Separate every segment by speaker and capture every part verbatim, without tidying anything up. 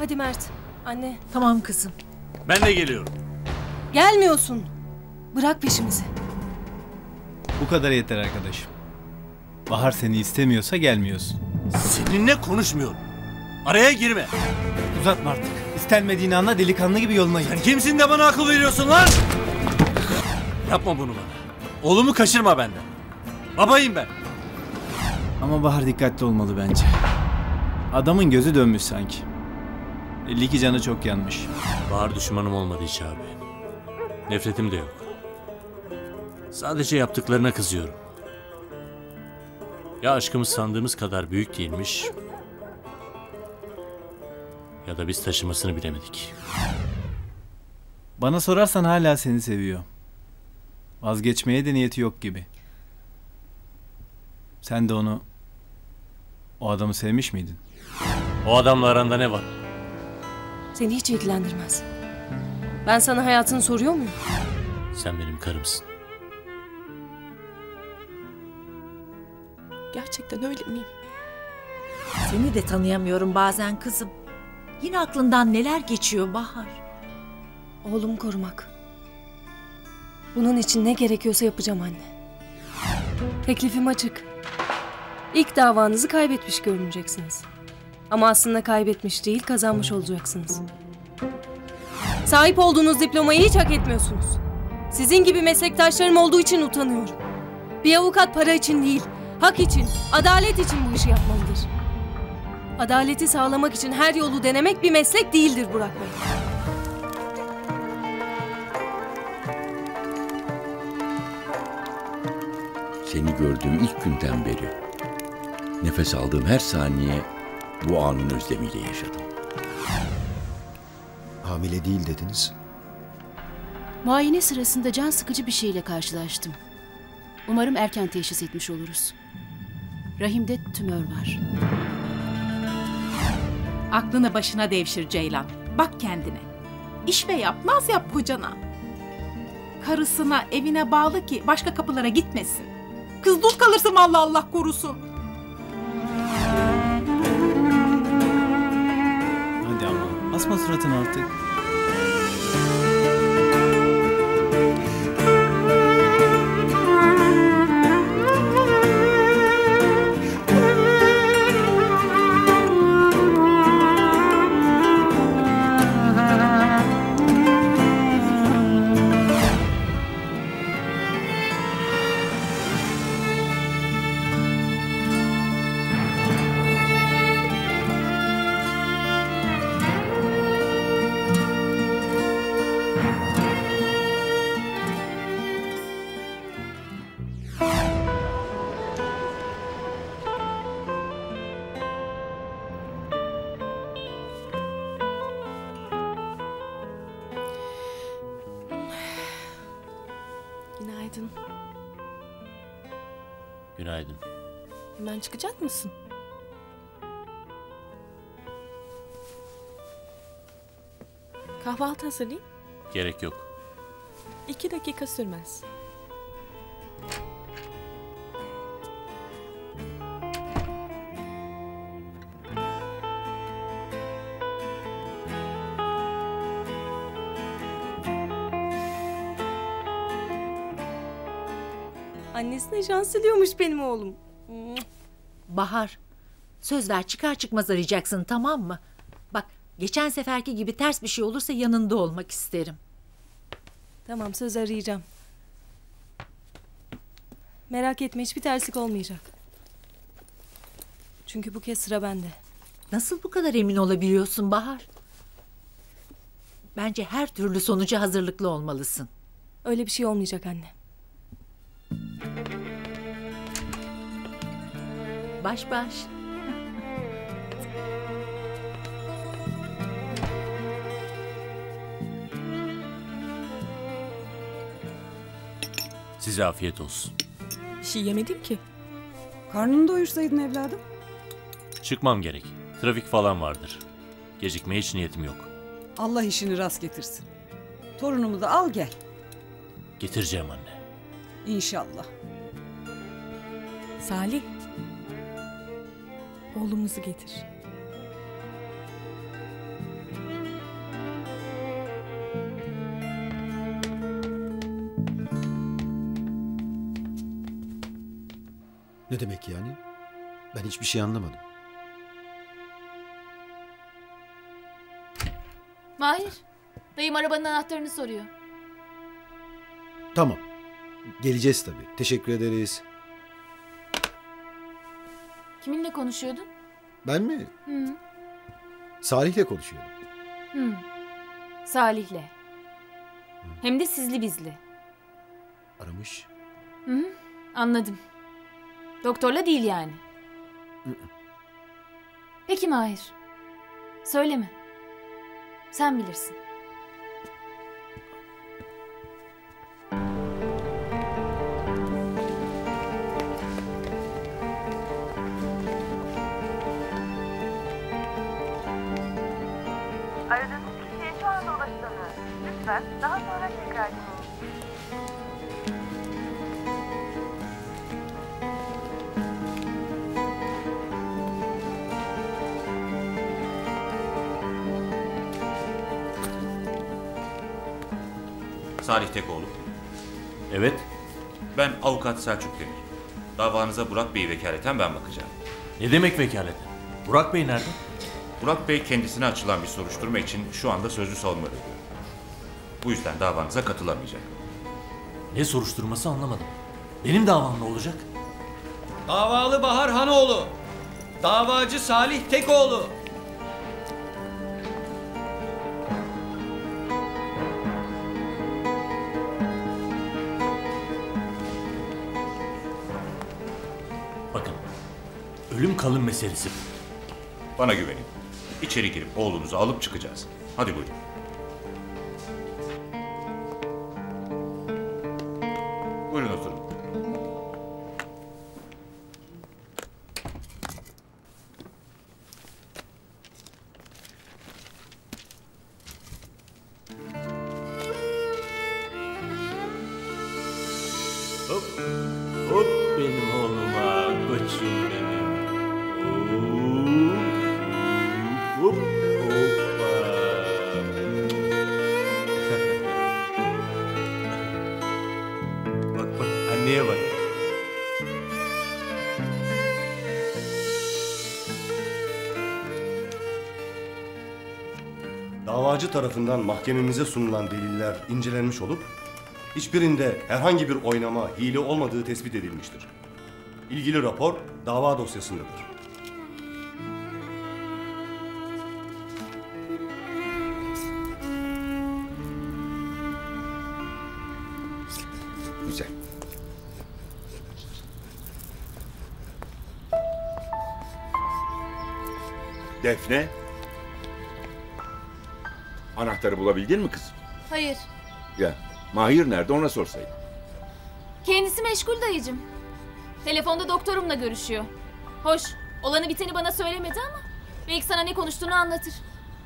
Speaker 1: Hadi Mert. Anne.
Speaker 2: Tamam kızım.
Speaker 3: Ben de geliyorum.
Speaker 1: Gelmiyorsun. Bırak peşimizi.
Speaker 4: Bu kadar yeter arkadaşım. Bahar seni istemiyorsa gelmiyorsun.
Speaker 3: Seninle konuşmuyorum. Araya girme.
Speaker 4: Uzatma artık. İstenmediğini anla, delikanlı gibi yoluna git.
Speaker 3: Sen kimsin de bana akıl veriyorsun lan? Yapma bunu bana. Oğlumu kaçırma benden. Babayım ben.
Speaker 4: Ama Bahar dikkatli olmalı bence. Adamın gözü dönmüş sanki. Belli ki canı çok yanmış.
Speaker 3: Bahar düşmanım olmadı hiç abi. Nefretim de yok. Sadece yaptıklarına kızıyorum. Ya aşkımız sandığımız kadar büyük değilmiş, ya da biz taşımasını bilemedik.
Speaker 4: Bana sorarsan hala seni seviyor. Vazgeçmeye de niyeti yok gibi. Sen de onu, o adamı sevmiş miydin?
Speaker 3: O adamla aranda ne var?
Speaker 1: Seni hiç ilgilendirmez. Ben sana hayatını soruyor muyum?
Speaker 3: Sen benim karımsın.
Speaker 5: Gerçekten öyle miyim?
Speaker 2: Seni de tanıyamıyorum bazen kızım. Yine aklından neler geçiyor Bahar?
Speaker 1: Oğlumu korumak. Bunun için ne gerekiyorsa yapacağım anne. Teklifim açık. İlk davanızı kaybetmiş görüneceksiniz. Ama aslında kaybetmiş değil, kazanmış olacaksınız. Sahip olduğunuz diplomayı hiç hak etmiyorsunuz. Sizin gibi meslektaşlarım olduğu için utanıyorum. Bir avukat para için değil, hak için, adalet için bu işi yapmalıdır. Adaleti sağlamak için her yolu denemek bir meslek değildir Burak Bey.
Speaker 6: Seni gördüğüm ilk günden beri nefes aldığım her saniye bu anın özlemiyle yaşadım.
Speaker 7: Hamile değil dediniz.
Speaker 8: Muayene sırasında can sıkıcı bir şeyle karşılaştım. Umarım erken teşhis etmiş oluruz. Rahimde tümör var.
Speaker 9: Aklını başına devşir Ceylan. Bak kendine. İş ve yap, naz yap kocana. Karısına, evine bağlı ki başka kapılara gitmesin. Kız dul kalırsın Allah Allah korusun.
Speaker 4: Hadi ama asma suratını artık.
Speaker 5: Günaydın.
Speaker 3: Günaydın.
Speaker 5: Hemen çıkacak mısın? Kahvaltı hazırlayayım.
Speaker 3: Gerek yok.
Speaker 5: İki dakika sürmez.
Speaker 1: Annesine şans diliyormuş benim oğlum.
Speaker 2: Bahar, söz ver çıkar çıkmaz arayacaksın tamam mı? Bak geçen seferki gibi ters bir şey olursa yanında olmak isterim.
Speaker 1: Tamam, söz arayacağım. Merak etme, hiçbir terslik olmayacak. Çünkü bu kez sıra bende.
Speaker 2: Nasıl bu kadar emin olabiliyorsun Bahar? Bence her türlü sonuca hazırlıklı olmalısın.
Speaker 1: Öyle bir şey olmayacak anne.
Speaker 2: Baş baş.
Speaker 3: Size afiyet olsun.
Speaker 5: Bir şey yemedim ki.
Speaker 10: Karnını doyursaydın evladım.
Speaker 3: Çıkmam gerek. Trafik falan vardır. Gecikmeye hiç niyetim yok.
Speaker 10: Allah işini rast getirsin. Torunumu da al gel.
Speaker 3: Getireceğim anne.
Speaker 10: İnşallah.
Speaker 5: Salih. Oğlumuzu getir.
Speaker 7: Ne demek yani? Ben hiçbir şey anlamadım.
Speaker 11: Mahir, dayım arabanın anahtarını soruyor.
Speaker 7: Tamam. Geleceğiz tabii. Teşekkür ederiz.
Speaker 11: Kiminle konuşuyordun?
Speaker 7: Ben mi?
Speaker 11: Hı.
Speaker 7: Salih'le konuşuyordum.
Speaker 11: Hı. Salih'le. Hem de sizli bizli.
Speaker 7: Aramış.
Speaker 11: Hı hı. Anladım. Doktorla değil yani.
Speaker 7: Hı hı.
Speaker 11: Peki Mahir. Söyleme. Sen bilirsin.
Speaker 12: Aradığınız kişiye şu anda ulaşılamıyor. Lütfen daha sonra tekrar deneyin.
Speaker 13: Salih Tekoğlu.
Speaker 3: Evet.
Speaker 13: Ben avukat Selçuk Demir. Davanıza Burak Bey'i vekaleten ben bakacağım.
Speaker 3: Ne demek vekaleten? Burak Bey nerede?
Speaker 13: Burak Bey kendisine açılan bir soruşturma için şu anda sözlü savunma veriyor. Bu yüzden davanıza katılamayacak.
Speaker 3: Ne soruşturması anlamadım. Benim davam ne olacak?
Speaker 14: Davalı Bahar Hanoğlu. Davacı Salih Tekoğlu.
Speaker 3: Bakın, ölüm kalım meselesi bu.
Speaker 13: Bana güvenin. İçeri girip oğlunuzu alıp çıkacağız. Hadi buyurun. Buyurun oturun.
Speaker 3: Hop, hop benim oğluma, koçum benim. Hop, hop, hoppa. Bak bak, anneye bak.
Speaker 15: Davacı tarafından mahkememize sunulan deliller incelenmiş olup hiçbirinde herhangi bir oynama, hile olmadığı tespit edilmiştir. İlgili rapor dava dosyasındadır.
Speaker 6: Güzel. Defne. Anahtarı bulabildin mi kızım?
Speaker 11: Hayır.
Speaker 6: Ya Mahir nerede ona sorsaydın.
Speaker 11: Kendisi meşgul dayıcım. Telefonda doktorumla görüşüyor. Hoş, olanı biteni bana söylemedi ama belki sana ne konuştuğunu anlatır.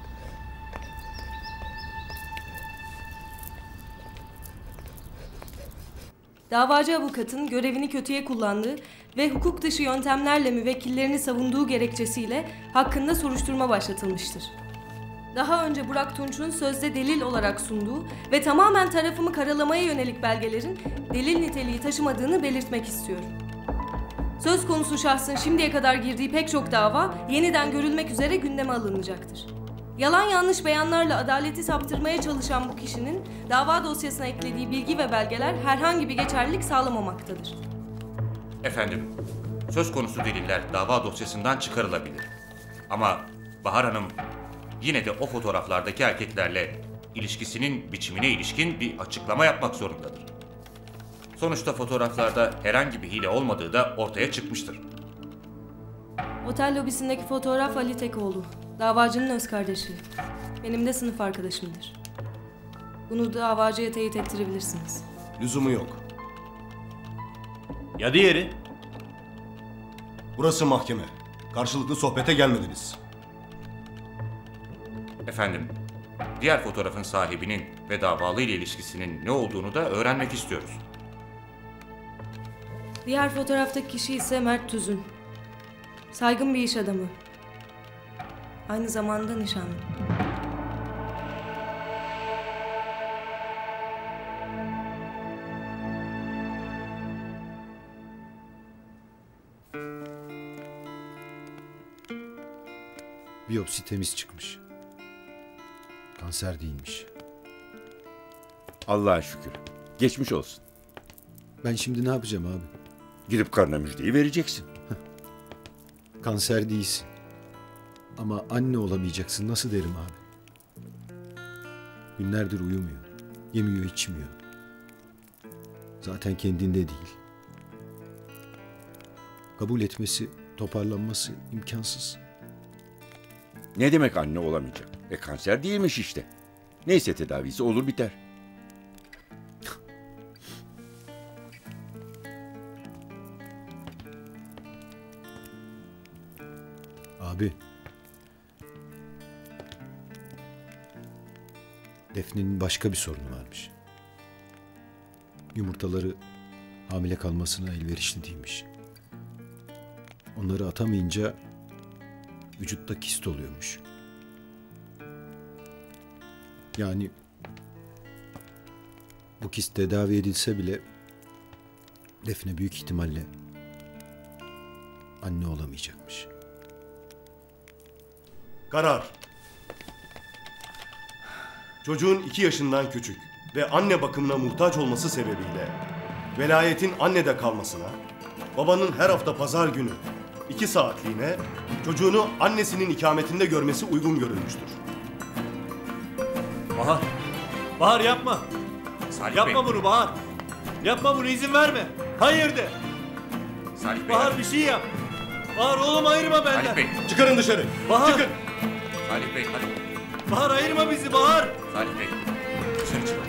Speaker 1: Davacı avukatın görevini kötüye kullandığı ve hukuk dışı yöntemlerle müvekkillerini savunduğu gerekçesiyle hakkında soruşturma başlatılmıştır. Daha önce Burak Tunç'un sözde delil olarak sunduğu ve tamamen tarafımı karalamaya yönelik belgelerin delil niteliği taşımadığını belirtmek istiyorum. Söz konusu şahsın şimdiye kadar girdiği pek çok dava yeniden görülmek üzere gündeme alınacaktır. Yalan yanlış beyanlarla adaleti saptırmaya çalışan bu kişinin dava dosyasına eklediği bilgi ve belgeler herhangi bir geçerlilik sağlamamaktadır.
Speaker 13: Efendim, söz konusu deliller dava dosyasından çıkarılabilir. Ama Bahar Hanım yine de o fotoğraflardaki erkeklerle ilişkisinin biçimine ilişkin bir açıklama yapmak zorundadır. Sonuçta fotoğraflarda herhangi bir hile olmadığı da ortaya çıkmıştır.
Speaker 1: Otel lobisindeki fotoğraf Ali Tekoğlu. Davacının öz kardeşi. Benim de sınıf arkadaşımdır. Bunu davacıya teyit ettirebilirsiniz.
Speaker 15: Lüzumu yok.
Speaker 3: Ya diğeri?
Speaker 15: Burası mahkeme. Karşılıklı sohbete gelmediniz.
Speaker 13: Efendim, diğer fotoğrafın sahibinin ve davalı ile ilişkisinin ne olduğunu da öğrenmek istiyoruz.
Speaker 1: Diğer fotoğraftaki kişi ise Mert Tüzün. Saygın bir iş adamı. Aynı zamanda nişanlı.
Speaker 7: Biyopsi temiz çıkmış. Kanser değilmiş.
Speaker 6: Allah'a şükür. Geçmiş olsun.
Speaker 7: Ben şimdi ne yapacağım abi?
Speaker 6: Gidip karına müjdeyi vereceksin.
Speaker 7: Kanser değilsin. Ama anne olamayacaksın. Nasıl derim abi? Günlerdir uyumuyor. Yemiyor, içmiyor. Zaten kendinde değil. Kabul etmesi, toparlanması imkansız.
Speaker 6: Ne demek anne olamayacak? E kanser değilmiş işte. Neyse tedavisi olur biter.
Speaker 7: Abi. Defne'nin başka bir sorunu varmış. Yumurtaları hamile kalmasına elverişli değilmiş. Onları atamayınca vücutta kist oluyormuş. Yani bu kist tedavi edilse bile Defne büyük ihtimalle anne olamayacakmış.
Speaker 15: Karar. Çocuğun iki yaşından küçük ve anne bakımına muhtaç olması sebebiyle velayetin annede kalmasına, babanın her hafta pazar günü iki saatliğine çocuğunu annesinin ikametinde görmesi uygun görülmüştür.
Speaker 3: Bahar. Bahar yapma.
Speaker 13: Salih
Speaker 3: yapma
Speaker 13: Bey.
Speaker 3: bunu Bahar. Yapma bunu, izin verme. Hayır de.
Speaker 13: Salih Bey.
Speaker 3: Bahar bir şey yap. Bahar oğlum ayırma benden.
Speaker 13: Salih Bey.
Speaker 15: Çıkarın dışarı.
Speaker 3: Bahar.
Speaker 15: Çıkın.
Speaker 13: Salih Bey hadi.
Speaker 3: Bahar ayırma bizi Bahar.
Speaker 13: Salih Bey. Dışarı çıkın.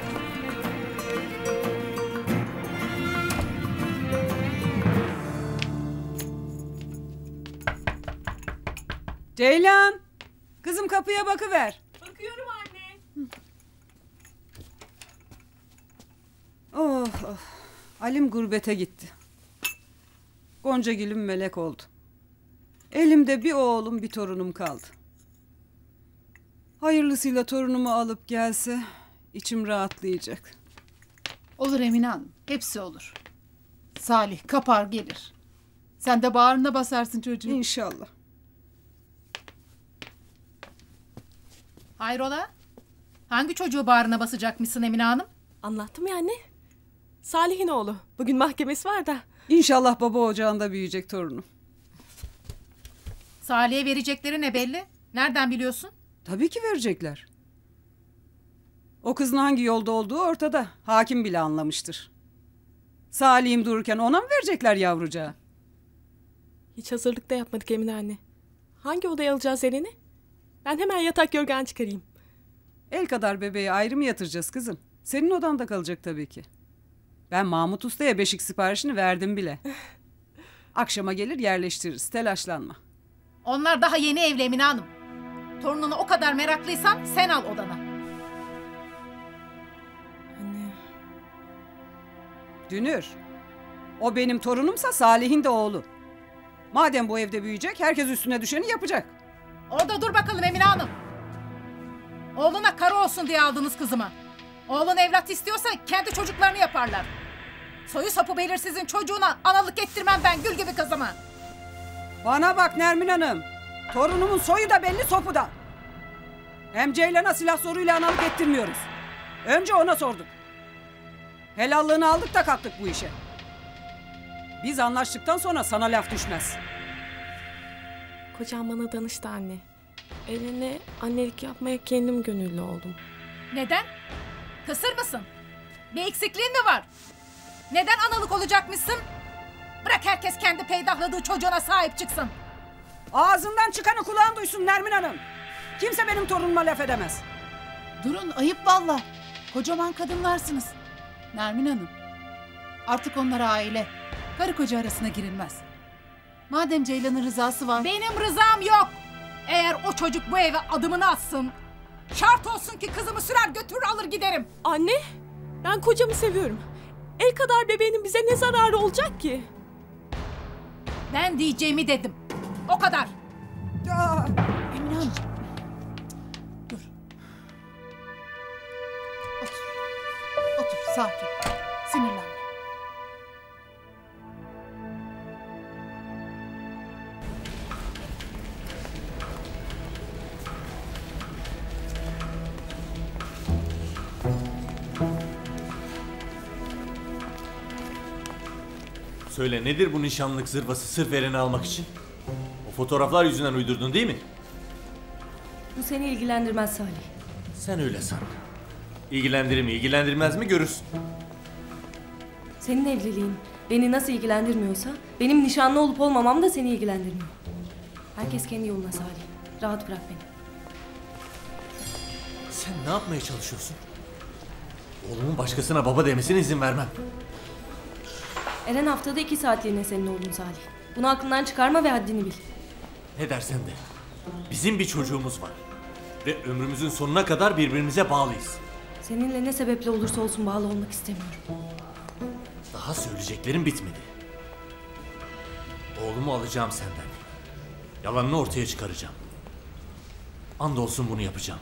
Speaker 10: Ceylan! Kızım kapıya bakıver.
Speaker 5: Bakıyorum anne.
Speaker 10: Oh, oh. Alim gurbete gitti. Gonca gülüm melek oldu. Elimde bir oğlum bir torunum kaldı. Hayırlısıyla torunumu alıp gelse içim rahatlayacak.
Speaker 16: Olur Emine Hanım. Hepsi olur. Salih kapar gelir. Sen de bağrına basarsın çocuğu.
Speaker 10: İnşallah.
Speaker 16: Hayrola? Hangi çocuğu bağrına basacakmışsın Emine Hanım?
Speaker 5: Anlattım ya anne. Salih'in oğlu. Bugün mahkemesi var da.
Speaker 10: İnşallah baba ocağında büyüyecek torunum.
Speaker 16: Salih'e verecekleri ne belli? Nereden biliyorsun?
Speaker 10: Tabii ki verecekler. O kızın hangi yolda olduğu ortada. Hakim bile anlamıştır. Salih'im dururken ona mı verecekler yavrucağı?
Speaker 5: Hiç hazırlık da yapmadık Emine anne. Hangi odaya alacağız elini? Ben hemen yatak yorgan çıkarayım.
Speaker 10: El kadar bebeği ayrı mı yatıracağız kızım? Senin odanda kalacak tabii ki. Ben Mahmut Usta'ya beşik siparişini verdim bile. Akşama gelir yerleştiririz. Telaşlanma.
Speaker 16: Onlar daha yeni evli Emine Hanım. Torununu o kadar meraklıysan sen al odana.
Speaker 5: Anne.
Speaker 10: Dünür. O benim torunumsa Salih'in de oğlu. Madem bu evde büyüyecek herkes üstüne düşeni yapacak.
Speaker 16: Orada dur bakalım Emine Hanım. Oğluna karı olsun diye aldınız kızımı. Oğlun evlat istiyorsa kendi çocuklarını yaparlar. Soyu sapı belirsizin çocuğuna analık ettirmem ben gül gibi kızımı.
Speaker 10: Bana bak Nermin Hanım. Torunumun soyu da belli, sopu da. Hem Ceylan'a silah soruyla analık ettirmiyoruz. Önce ona sorduk. Helallığını aldık da kalktık bu işe. Biz anlaştıktan sonra sana laf düşmez.
Speaker 5: Kocam bana danıştı anne. Eline annelik yapmaya kendim gönüllü oldum.
Speaker 16: Neden? Kısır mısın? Bir eksikliğin mi var? Neden analık olacakmışsın? Bırak herkes kendi peydahladığı çocuğuna sahip çıksın.
Speaker 10: Ağzından çıkanı kulağın duysun Nermin Hanım. Kimse benim torunuma laf edemez.
Speaker 16: Durun ayıp valla. Kocaman kadınlarsınız. Nermin Hanım. Artık onlar aile. Karı koca arasına girilmez. Madem Ceylan'ın rızası var. Benim rızam yok. Eğer o çocuk bu eve adımını atsın. Şart olsun ki kızımı sürer götürür alır giderim.
Speaker 5: Anne, ben kocamı seviyorum. El kadar bebeğinin bize ne zararı olacak ki?
Speaker 16: Ben diyeceğimi dedim. O kadar.
Speaker 10: Ya.
Speaker 16: Emine Hanım. Dur. Otur. Otur sakin. Sinirlenme.
Speaker 3: söyle, nedir bu nişanlık zırvası sırf Eren'i almak için? O fotoğraflar yüzünden uydurdun değil mi?
Speaker 1: Bu seni ilgilendirmez Salih.
Speaker 3: Sen öyle san. İlgilendirir mi, ilgilendirmez mi görürsün.
Speaker 1: Senin evliliğin beni nasıl ilgilendirmiyorsa benim nişanlı olup olmamam da seni ilgilendirmiyor. Herkes kendi yoluna Salih. Rahat bırak beni.
Speaker 3: Sen ne yapmaya çalışıyorsun? Oğlumun başkasına baba demesine izin vermem.
Speaker 1: Eren haftada iki saatliğine senin oğlun Salih. Bunu aklından çıkarma ve haddini bil.
Speaker 3: Ne dersen de. Bizim bir çocuğumuz var. Ve ömrümüzün sonuna kadar birbirimize bağlıyız.
Speaker 1: Seninle ne sebeple olursa olsun bağlı olmak istemiyorum.
Speaker 3: Daha söyleyeceklerim bitmedi. Oğlumu alacağım senden. Yalanını ortaya çıkaracağım. Andolsun bunu yapacağım.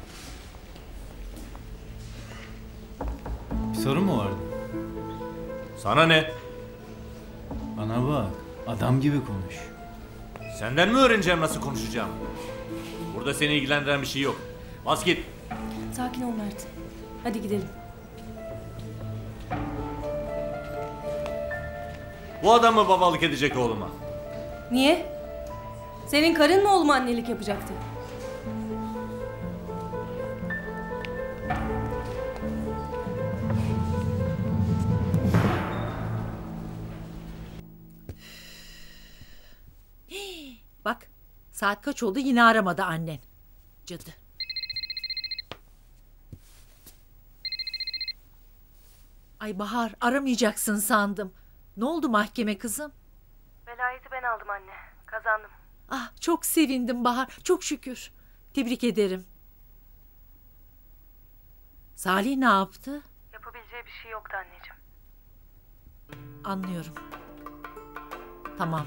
Speaker 4: Bir sorun mu vardı?
Speaker 3: Sana ne?
Speaker 4: Bana bak. Adam gibi konuş.
Speaker 3: Senden mi öğreneceğim nasıl konuşacağım? Burada seni ilgilendiren bir şey yok. Bas git.
Speaker 1: Sakin ol Mert. Hadi gidelim.
Speaker 3: Bu adam mı babalık edecek oğluma?
Speaker 1: Niye? Senin karın mı oğluma annelik yapacaktı?
Speaker 2: Bak, saat kaç oldu yine aramadı annen. Cadı. Ay Bahar, aramayacaksın sandım. Ne oldu mahkeme kızım?
Speaker 1: Velayeti ben aldım anne. Kazandım.
Speaker 2: Ah, çok sevindim Bahar, çok şükür. Tebrik ederim. Salih ne yaptı?
Speaker 1: Yapabileceği bir şey yoktu anneciğim.
Speaker 2: Anlıyorum. Tamam.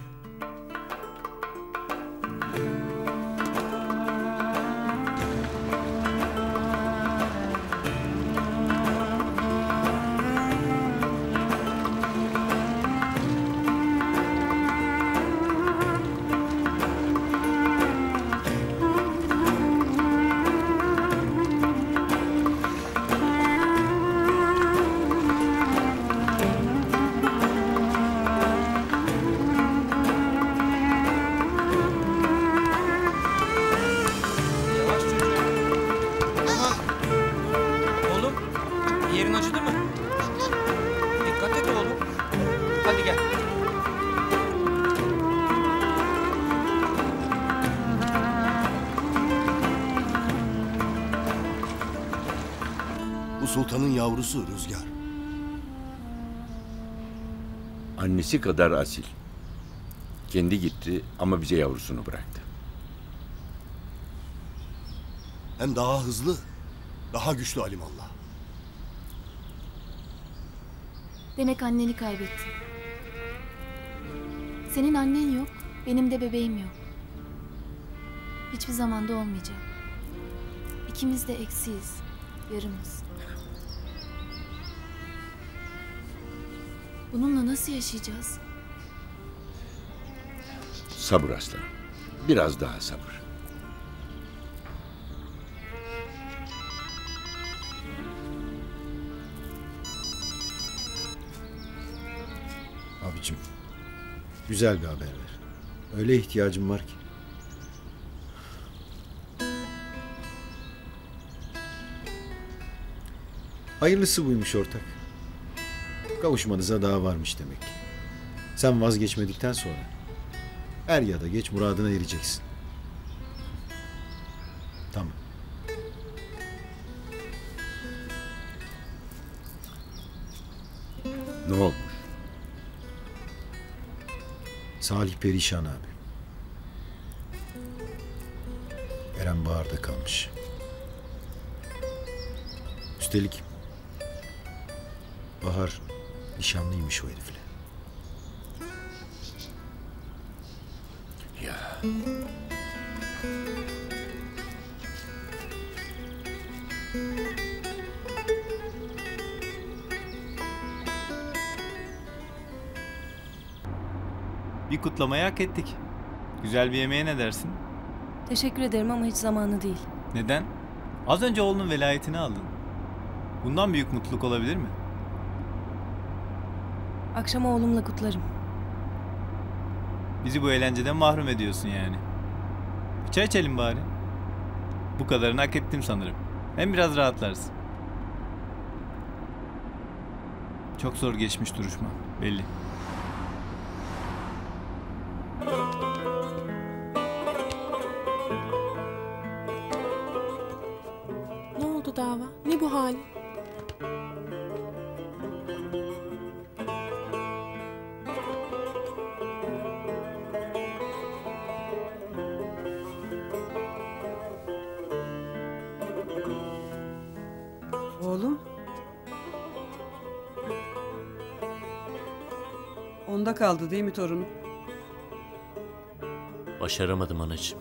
Speaker 15: Sultanın yavrusu Rüzgar.
Speaker 6: Annesi kadar asil. Kendi gitti ama bize yavrusunu bıraktı.
Speaker 15: Hem daha hızlı, daha güçlü alimallah.
Speaker 11: Demek anneni kaybettin. Senin annen yok, benim de bebeğim yok. Hiçbir zamanda olmayacak. İkimiz de eksiyiz, yarımız. Bununla nasıl yaşayacağız?
Speaker 6: Sabır aslanım. Biraz daha sabır.
Speaker 7: Abicim, güzel bir haber ver. Öyle ihtiyacım var ki. Hayırlısı buymuş ortak. Kavuşmanıza daha varmış demek. Sen vazgeçmedikten sonra er ya da geç muradına ereceksin. Tamam.
Speaker 6: Ne olmuş?
Speaker 7: Salih perişan abi. Eren Bahar'da kalmış. Üstelik Bahar nişanlıymış o herifle.
Speaker 6: Ya.
Speaker 4: Bir kutlamayı hak ettik. Güzel bir yemeğe ne dersin?
Speaker 1: Teşekkür ederim ama hiç zamanı değil.
Speaker 4: Neden? Az önce oğlunun velayetini aldın. Bundan büyük mutluluk olabilir mi?
Speaker 1: Akşam oğlumla kutlarım.
Speaker 4: Bizi bu eğlenceden mahrum ediyorsun yani. Bir çay içelim bari. Bu kadarını hak ettim sanırım. Hem biraz rahatlarsın. Çok zor geçmiş duruşma. Belli.
Speaker 5: Ne oldu dava? Ne bu hali?
Speaker 10: Oğlum. Onda kaldı değil mi torunum?
Speaker 3: Başaramadım anacığım.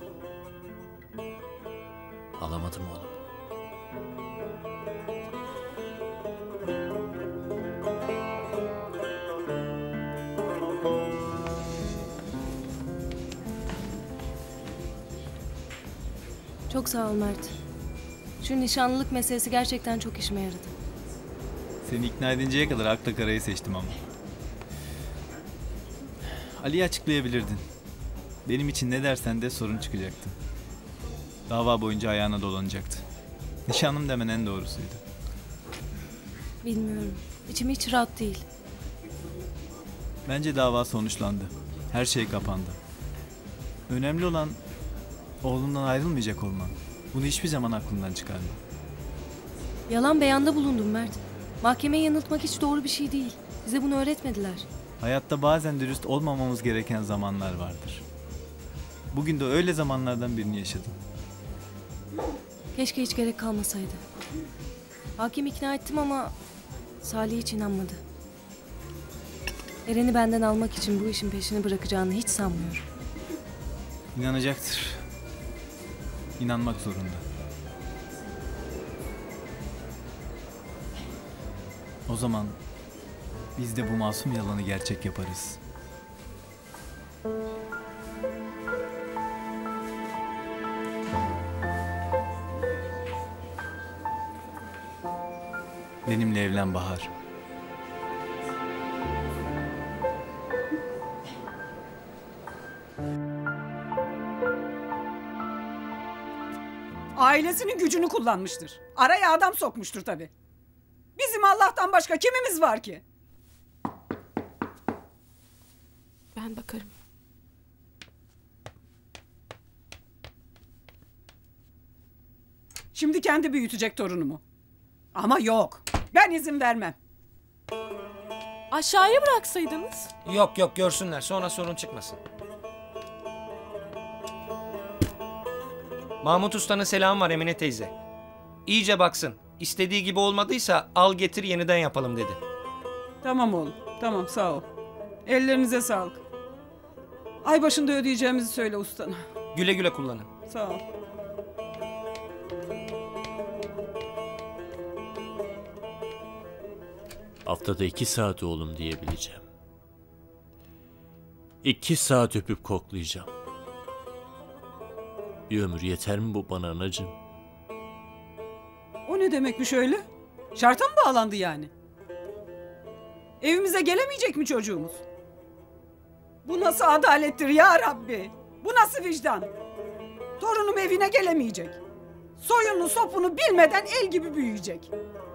Speaker 3: Alamadım oğlum.
Speaker 1: Çok sağ ol Mert. Şu nişanlılık meselesi gerçekten çok işime yaradı.
Speaker 4: Seni ikna edinceye kadar akla karayı seçtim ama. Ali'yi açıklayabilirdin. Benim için ne dersen de sorun çıkacaktı. Dava boyunca ayağına dolanacaktı. Nişanlım demen en doğrusuydu.
Speaker 1: Bilmiyorum. İçim hiç rahat değil.
Speaker 4: Bence dava sonuçlandı. Her şey kapandı. Önemli olan oğlundan ayrılmayacak olman. Bunu hiçbir zaman aklından çıkarma.
Speaker 1: Yalan beyanda bulundum Mert. Mahkemeyi yanıltmak hiç doğru bir şey değil. Bize bunu öğretmediler.
Speaker 4: Hayatta bazen dürüst olmamamız gereken zamanlar vardır. Bugün de öyle zamanlardan birini yaşadım.
Speaker 1: Keşke hiç gerek kalmasaydı. Hakim ikna ettim ama Salih hiç inanmadı. Eren'i benden almak için bu işin peşini bırakacağını hiç sanmıyorum.
Speaker 4: İnanacaktır. İnanmak zorunda. O zaman biz de bu masum yalanı gerçek yaparız. Benimle evlen Bahar.
Speaker 10: Ailesinin gücünü kullanmıştır. Araya adam sokmuştur tabii. Bizim Allah'tan başka kimimiz var ki?
Speaker 5: Ben bakarım.
Speaker 10: Şimdi kendi büyütecek torunumu. Ama yok. Ben izin vermem.
Speaker 5: Aşağıya bıraksaydınız.
Speaker 14: Yok yok görsünler sonra sorun çıkmasın. Mahmut Usta'nın selamı var Emine teyze. İyice baksın. İstediği gibi olmadıysa al getir yeniden yapalım dedi.
Speaker 10: Tamam oğlum. Tamam sağ ol. Ellerinize sağlık. Ay başında ödeyeceğimizi söyle ustana.
Speaker 14: Güle güle kullanın.
Speaker 10: Sağ ol.
Speaker 3: Haftada iki saat oğlum diyebileceğim. İki saat öpüp koklayacağım. Bir ömür yeter mi bu bana anacığım?
Speaker 10: O ne demekmiş öyle? Şarta mı bağlandı yani? Evimize gelemeyecek mi çocuğumuz? Bu nasıl adalettir ya Rabbi? Bu nasıl vicdan? Torunum evine gelemeyecek. Soyunu sopunu bilmeden el gibi büyüyecek.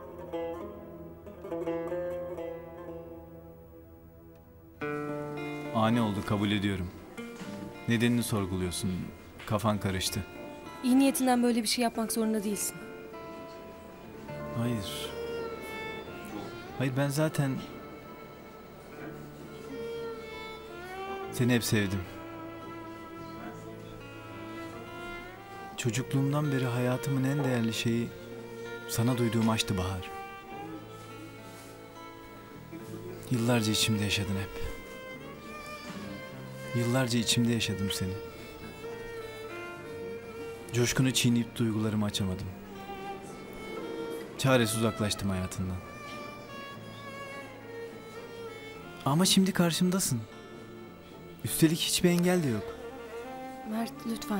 Speaker 4: Ani oldu, kabul ediyorum. Nedenini sorguluyorsun. Kafan karıştı.
Speaker 1: İyi niyetinden böyle bir şey yapmak zorunda değilsin.
Speaker 4: Hayır. Hayır ben zaten seni hep sevdim. Çocukluğumdan beri hayatımın en değerli şeyi sana duyduğum aşktı Bahar. Yıllarca içimde yaşadın hep. Yıllarca içimde yaşadım seni. Coşkunu çiğneyip duygularımı açamadım. Çaresiz uzaklaştım hayatından. Ama şimdi karşımdasın. Üstelik hiçbir engel de yok.
Speaker 1: Mert lütfen.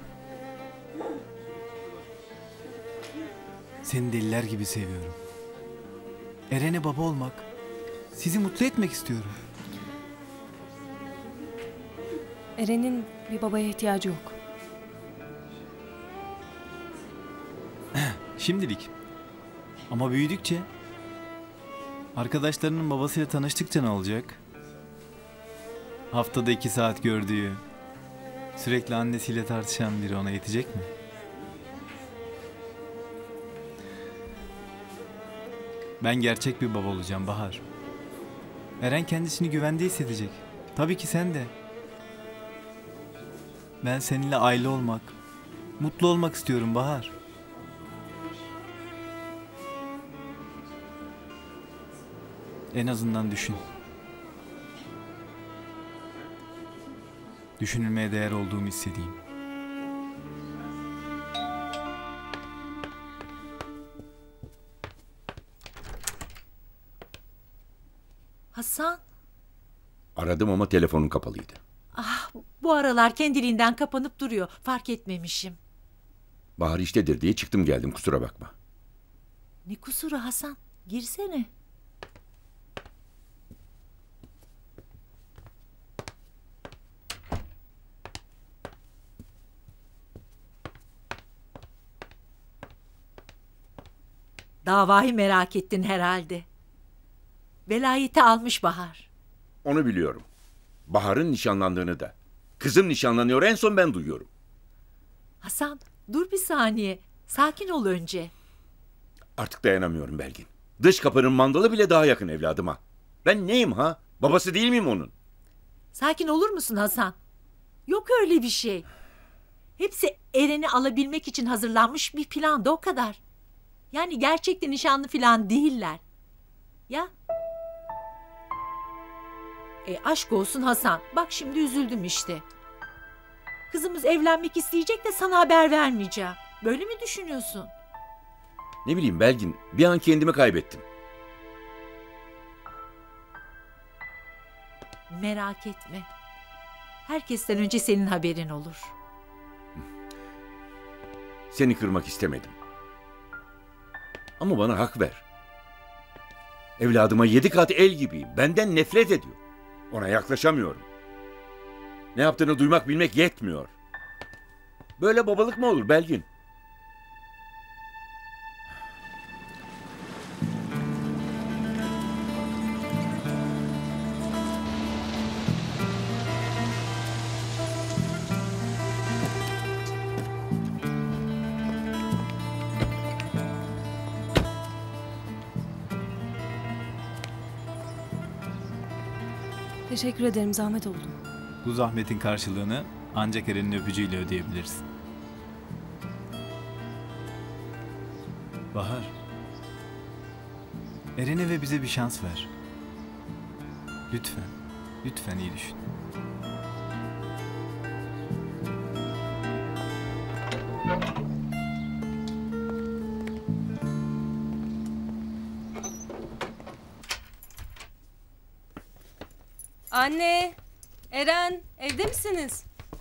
Speaker 4: Seni deliler gibi seviyorum. Eren'e baba olmak, sizi mutlu etmek istiyorum.
Speaker 1: Eren'in bir babaya ihtiyacı yok.
Speaker 4: Şimdilik. Ama büyüdükçe, arkadaşlarının babasıyla tanıştıkça ne olacak? Haftada iki saat gördüğü, sürekli annesiyle tartışan biri ona yetecek mi? Ben gerçek bir baba olacağım Bahar. Eren kendisini güvende hissedecek. Tabii ki sen de. Ben seninle aile olmak, mutlu olmak istiyorum Bahar. En azından düşün. Düşünülmeye değer olduğumu hissedeyim.
Speaker 2: Hasan,
Speaker 6: Aradım ama telefonun kapalıydı.
Speaker 2: ah bu aralar kendiliğinden kapanıp duruyor. Fark etmemişim.
Speaker 6: Bahar iştedir diye çıktım geldim, kusura bakma.
Speaker 2: Ne kusuru Hasan? Girsene. Davayı merak ettin herhalde. Velayeti almış Bahar.
Speaker 6: Onu biliyorum. Bahar'ın nişanlandığını da. Kızım nişanlanıyor, en son ben duyuyorum.
Speaker 2: Hasan, dur bir saniye. Sakin ol önce.
Speaker 6: Artık dayanamıyorum Belgin. Dış kapının mandalı bile daha yakın evladıma. Ben neyim ha? Babası değil miyim onun?
Speaker 2: Sakin olur musun Hasan? Yok öyle bir şey. Hepsi Eren'i alabilmek için hazırlanmış bir plandı, o kadar. Yani gerçekten nişanlı falan değiller. Ya? E aşk olsun Hasan. Bak şimdi üzüldüm işte. Kızımız evlenmek isteyecek de sana haber vermeyeceğim. Böyle mi düşünüyorsun?
Speaker 6: Ne bileyim Belgin, bir an kendimi kaybettim.
Speaker 2: Merak etme. Herkesten önce senin haberin olur.
Speaker 6: Seni kırmak istemedim. Ama bana hak ver. Evladıma yedi kat el gibiyim. Benden nefret ediyor. Ona yaklaşamıyorum. Ne yaptığını duymak bilmek yetmiyor. Böyle babalık mı olur Belgin?
Speaker 1: Teşekkür ederim, zahmet oldu.
Speaker 4: Bu zahmetin karşılığını ancak Eren'in öpücüğüyle ödeyebilirsin. Bahar, Eren'e ve bize bir şans ver. Lütfen, lütfen iyi düşün.
Speaker 1: Anne, Eren, evde misiniz?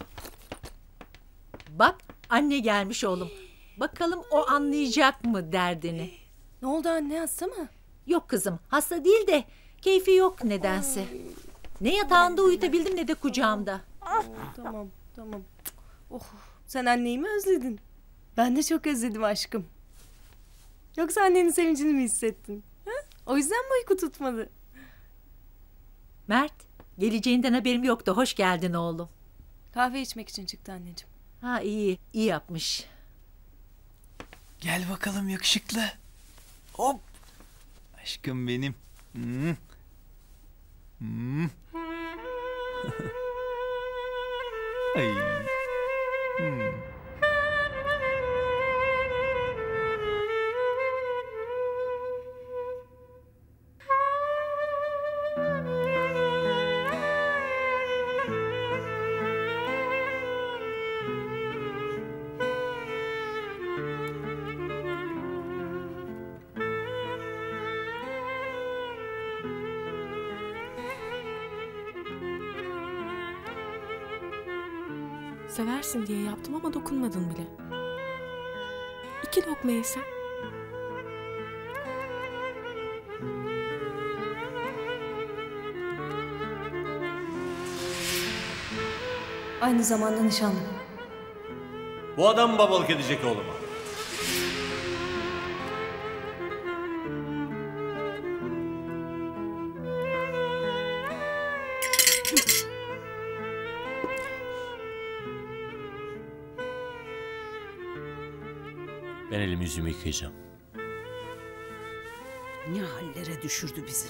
Speaker 2: Bak, anne gelmiş oğlum. Bakalım o anlayacak mı derdini?
Speaker 1: Ne oldu anne, hasta mı?
Speaker 2: Yok kızım, hasta değil de keyfi yok nedense. Ne yatağında uyutabildim ne de kucağımda.
Speaker 1: Tamam, tamam. Oh, sen anneyi mi özledin? Ben de çok özledim aşkım. Yoksa annenin sevincini mi hissettin? Ha? O yüzden mi uyku tutmadı?
Speaker 2: Mert, geleceğinden haberim yoktu. Hoş geldin oğlum.
Speaker 1: Kahve içmek için çıktı anneciğim.
Speaker 2: Ha iyi, iyi yapmış.
Speaker 4: Gel bakalım yakışıklı. Hop. Aşkım benim. Hmm. Hmm. Ay. Hmm.
Speaker 5: Seversin diye yaptım ama dokunmadın bile. İki lokma yesen.
Speaker 1: Aynı zamanda nişanlım.
Speaker 3: Bu adam mı babalık edecek oğluma? Ben elimi yüzümü yıkayacağım.
Speaker 2: Ne hallere düşürdü bizi.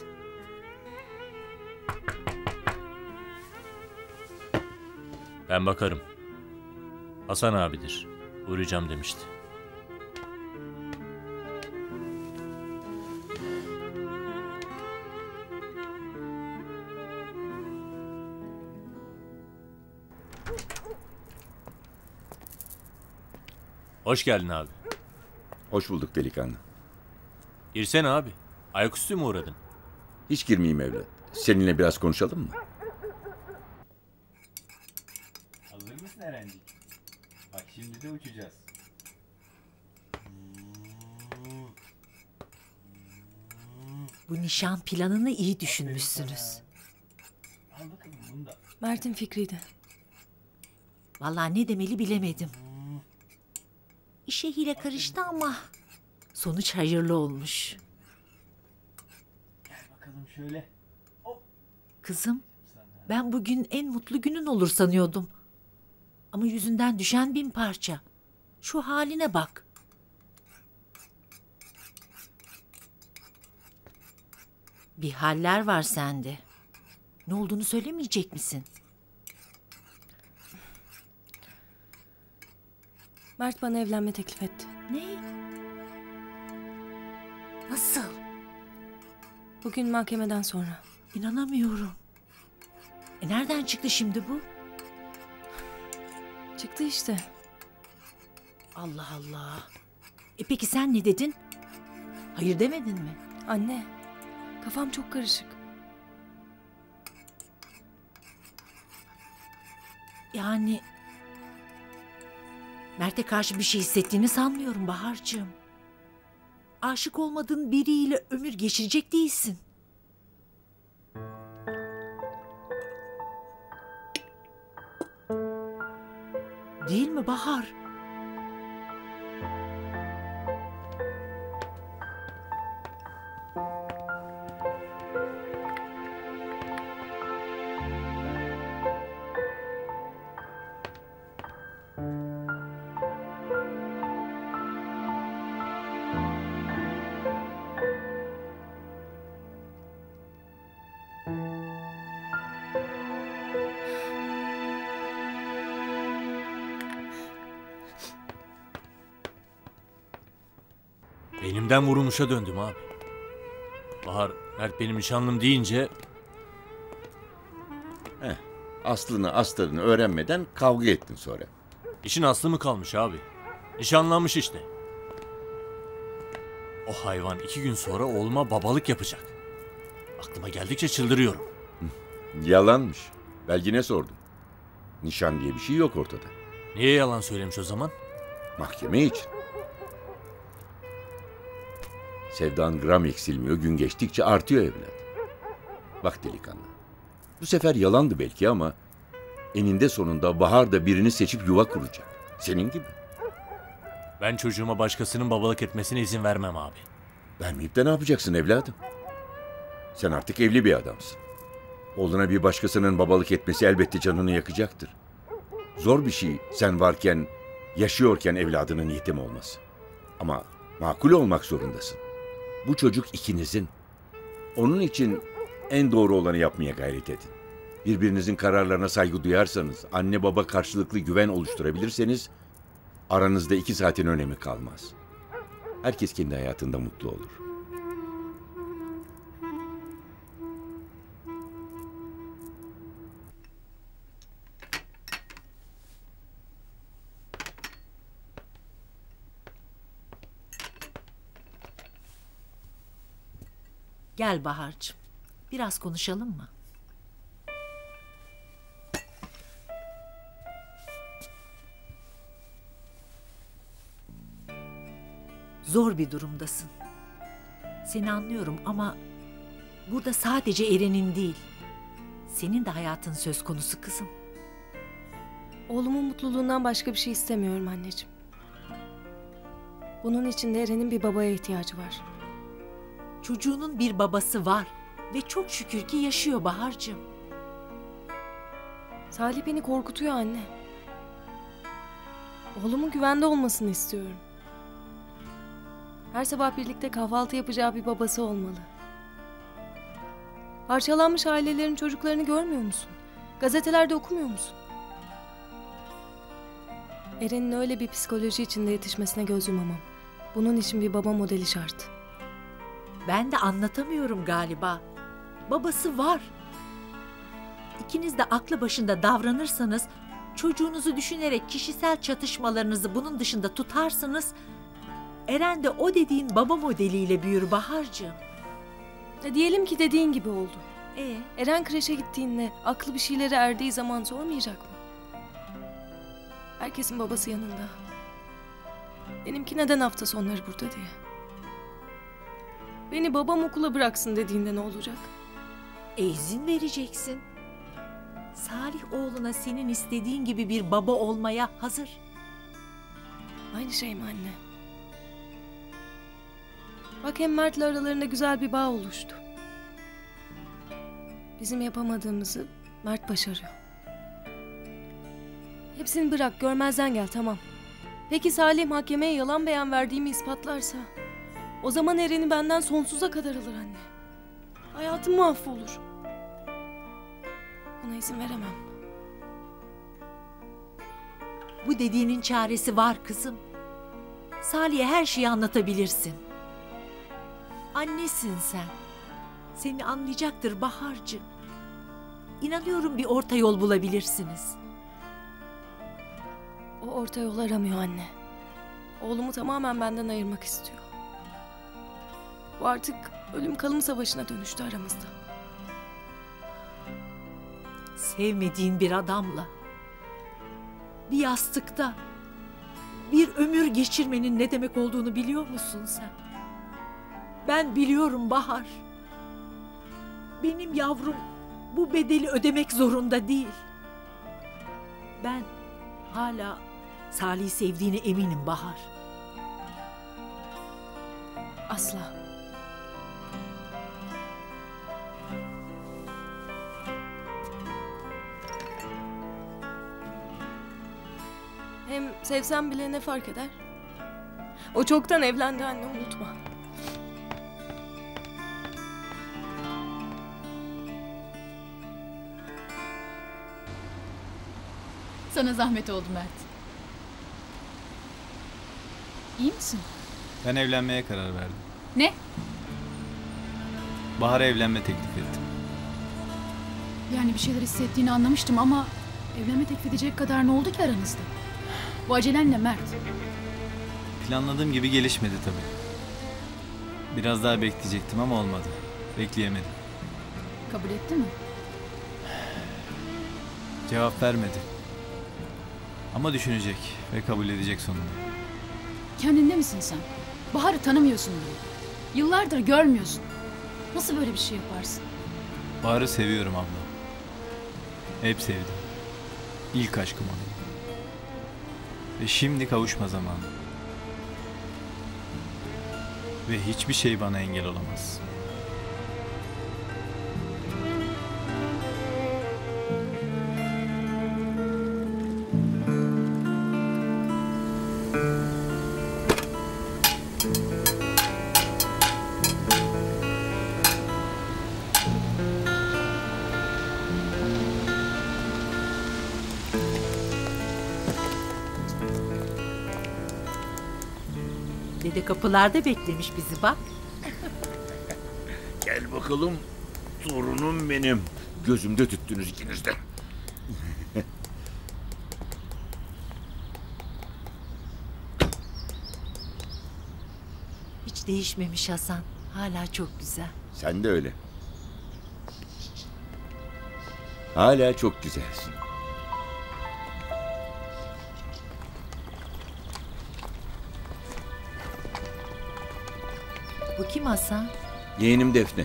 Speaker 3: Ben bakarım. Hasan abidir. Uğrayacağım demişti. Hoş geldin abi.
Speaker 6: Hoş bulduk delikanlı.
Speaker 3: Girsene abi. Ayaküstü mü uğradın?
Speaker 6: Hiç girmeyeyim evlat. Seninle biraz konuşalım mı?
Speaker 4: Hazır mısın Erencik? Bak şimdi de uçacağız.
Speaker 2: Bu nişan planını iyi düşünmüşsünüz.
Speaker 4: Al bakalım bunu da.
Speaker 1: Mert'in fikriydi.
Speaker 2: Vallahi ne demeli bilemedim. İşe hile karıştı ama sonuç hayırlı olmuş.
Speaker 4: Gel bakalım şöyle.
Speaker 2: Kızım, ben bugün en mutlu günün olur sanıyordum. Ama yüzünden düşen bin parça. Şu haline bak. Bir haller var sende. Ne olduğunu söylemeyecek misin?
Speaker 1: Mert bana evlenme teklif etti.
Speaker 2: Ne? Nasıl?
Speaker 1: Bugün mahkemeden sonra.
Speaker 2: İnanamıyorum. E nereden çıktı şimdi bu?
Speaker 1: Çıktı işte.
Speaker 2: Allah Allah. E peki sen ne dedin? Hayır demedin mi?
Speaker 1: Anne, kafam çok karışık.
Speaker 2: Yani Mert'e karşı bir şey hissettiğini sanmıyorum Bahar'cığım. Aşık olmadığın biriyle ömür geçirecek değilsin. Değil mi Bahar?
Speaker 3: Benimden vurulmuşa döndüm abi. Bahar, Mert benim nişanlım deyince...
Speaker 6: Heh, aslını astarını öğrenmeden kavga ettin sonra.
Speaker 3: İşin aslı mı kalmış abi? Nişanlanmış işte. O hayvan iki gün sonra oğluma babalık yapacak. Aklıma geldikçe çıldırıyorum.
Speaker 6: Yalanmış. Belgin'e sordum. Nişan diye bir şey yok ortada.
Speaker 3: Niye yalan söylemiş o zaman?
Speaker 6: Mahkeme için. Sevdan gram eksilmiyor, gün geçtikçe artıyor evlat. Bak delikanlı. Bu sefer yalandı belki ama eninde sonunda Bahar da birini seçip yuva kuracak. Senin gibi.
Speaker 3: Ben çocuğuma başkasının babalık etmesine izin vermem abi.
Speaker 6: Vermeyip de ne yapacaksın evladım? Sen artık evli bir adamsın. Oğluna bir başkasının babalık etmesi elbette canını yakacaktır. Zor bir şey sen varken, yaşıyorken evladının yetim olması. Ama makul olmak zorundasın. Bu çocuk ikinizin. Onun için en doğru olanı yapmaya gayret edin. Birbirinizin kararlarına saygı duyarsanız, anne baba karşılıklı güven oluşturabilirseniz, aranızda iki saatin önemi kalmaz. Herkes kendi hayatında mutlu olur.
Speaker 2: Gel Bahar'cığım. Biraz konuşalım mı? Zor bir durumdasın. Seni anlıyorum ama burada sadece Eren'in değil, senin de hayatın söz konusu kızım.
Speaker 1: Oğlumun mutluluğundan başka bir şey istemiyorum anneciğim. Bunun için de Eren'in bir babaya ihtiyacı var.
Speaker 2: Çocuğunun bir babası var ve çok şükür ki yaşıyor Bahar'cığım.
Speaker 1: Salih beni korkutuyor anne. Oğlumun güvende olmasını istiyorum. Her sabah birlikte kahvaltı yapacağı bir babası olmalı. Parçalanmış ailelerin çocuklarını görmüyor musun? Gazetelerde okumuyor musun? Eren'in öyle bir psikoloji içinde yetişmesine göz yumamam. Bunun için bir baba modeli şart.
Speaker 2: Ben de anlatamıyorum galiba. Babası var. İkiniz de aklı başında davranırsanız, çocuğunuzu düşünerek kişisel çatışmalarınızı bunun dışında tutarsanız, Eren de o dediğin baba modeliyle büyür Bahar'cığım.
Speaker 1: E diyelim ki dediğin gibi oldu.
Speaker 2: Ee?
Speaker 1: Eren kreşe gittiğinde aklı bir şeylere erdiği zaman sormayacak mı? Herkesin babası yanında. Benimki neden hafta sonları burada diye. Beni babam okula bıraksın dediğinde ne olacak?
Speaker 2: E izin vereceksin. Salih oğluna senin istediğin gibi bir baba olmaya hazır.
Speaker 1: Aynı şey mi anne? Bak hem Mert'le aralarında güzel bir bağ oluştu. Bizim yapamadığımızı Mert başarıyor. Hepsini bırak, görmezden gel, tamam. Peki Salih mahkemeye yalan beyan verdiğimi ispatlarsa, o zaman Eren'i benden sonsuza kadar alır anne. Hayatım mahvolur. Buna izin veremem.
Speaker 2: Bu dediğinin çaresi var kızım. Salih'e her şeyi anlatabilirsin. Annesin sen. Seni anlayacaktır Bahar'cığım. İnanıyorum bir orta yol bulabilirsiniz.
Speaker 1: O orta yol aramıyor anne. Oğlumu tamamen benden ayırmak istiyor. Bu artık ölüm kalım savaşına dönüştü aramızda.
Speaker 2: Sevmediğin bir adamla, bir yastıkta, bir ömür geçirmenin ne demek olduğunu biliyor musun sen? Ben biliyorum Bahar. Benim yavrum bu bedeli ödemek zorunda değil. Ben hala Salih'i sevdiğine eminim Bahar.
Speaker 1: Asla. Hem sevsem bile ne fark eder? O çoktan evlendi anne, unutma.
Speaker 8: Sana zahmet oldu Mert. İyi misin?
Speaker 4: Ben evlenmeye karar verdim.
Speaker 8: Ne?
Speaker 4: Bahar'a evlenme teklif ettim.
Speaker 8: Yani bir şeyler hissettiğini anlamıştım ama evlenme teklif edecek kadar ne oldu ki aranızda? Bu acelenle Mert.
Speaker 4: Planladığım gibi gelişmedi tabii. Biraz daha bekleyecektim ama olmadı. Bekleyemedim.
Speaker 8: Kabul etti mi?
Speaker 4: Cevap vermedi. Ama düşünecek ve kabul edecek sonunda.
Speaker 8: Kendinde misin sen? Bahar'ı tanımıyorsun bile. Yıllardır görmüyorsun. Nasıl böyle bir şey yaparsın?
Speaker 4: Bahar'ı seviyorum abla. Hep sevdim. İlk aşkım onu. Ve şimdi kavuşma zamanı. Ve hiçbir şey bana engel olamaz.
Speaker 2: Dede kapılarda beklemiş bizi bak.
Speaker 6: Gel bakalım torunum benim. Gözümde tüttünüz ikiniz de.
Speaker 2: Hiç değişmemiş Hasan. Hala çok güzel.
Speaker 6: Sen de öyle. Hala çok güzelsin.
Speaker 2: Bu kim Hasan?
Speaker 6: Yeğenim Defne.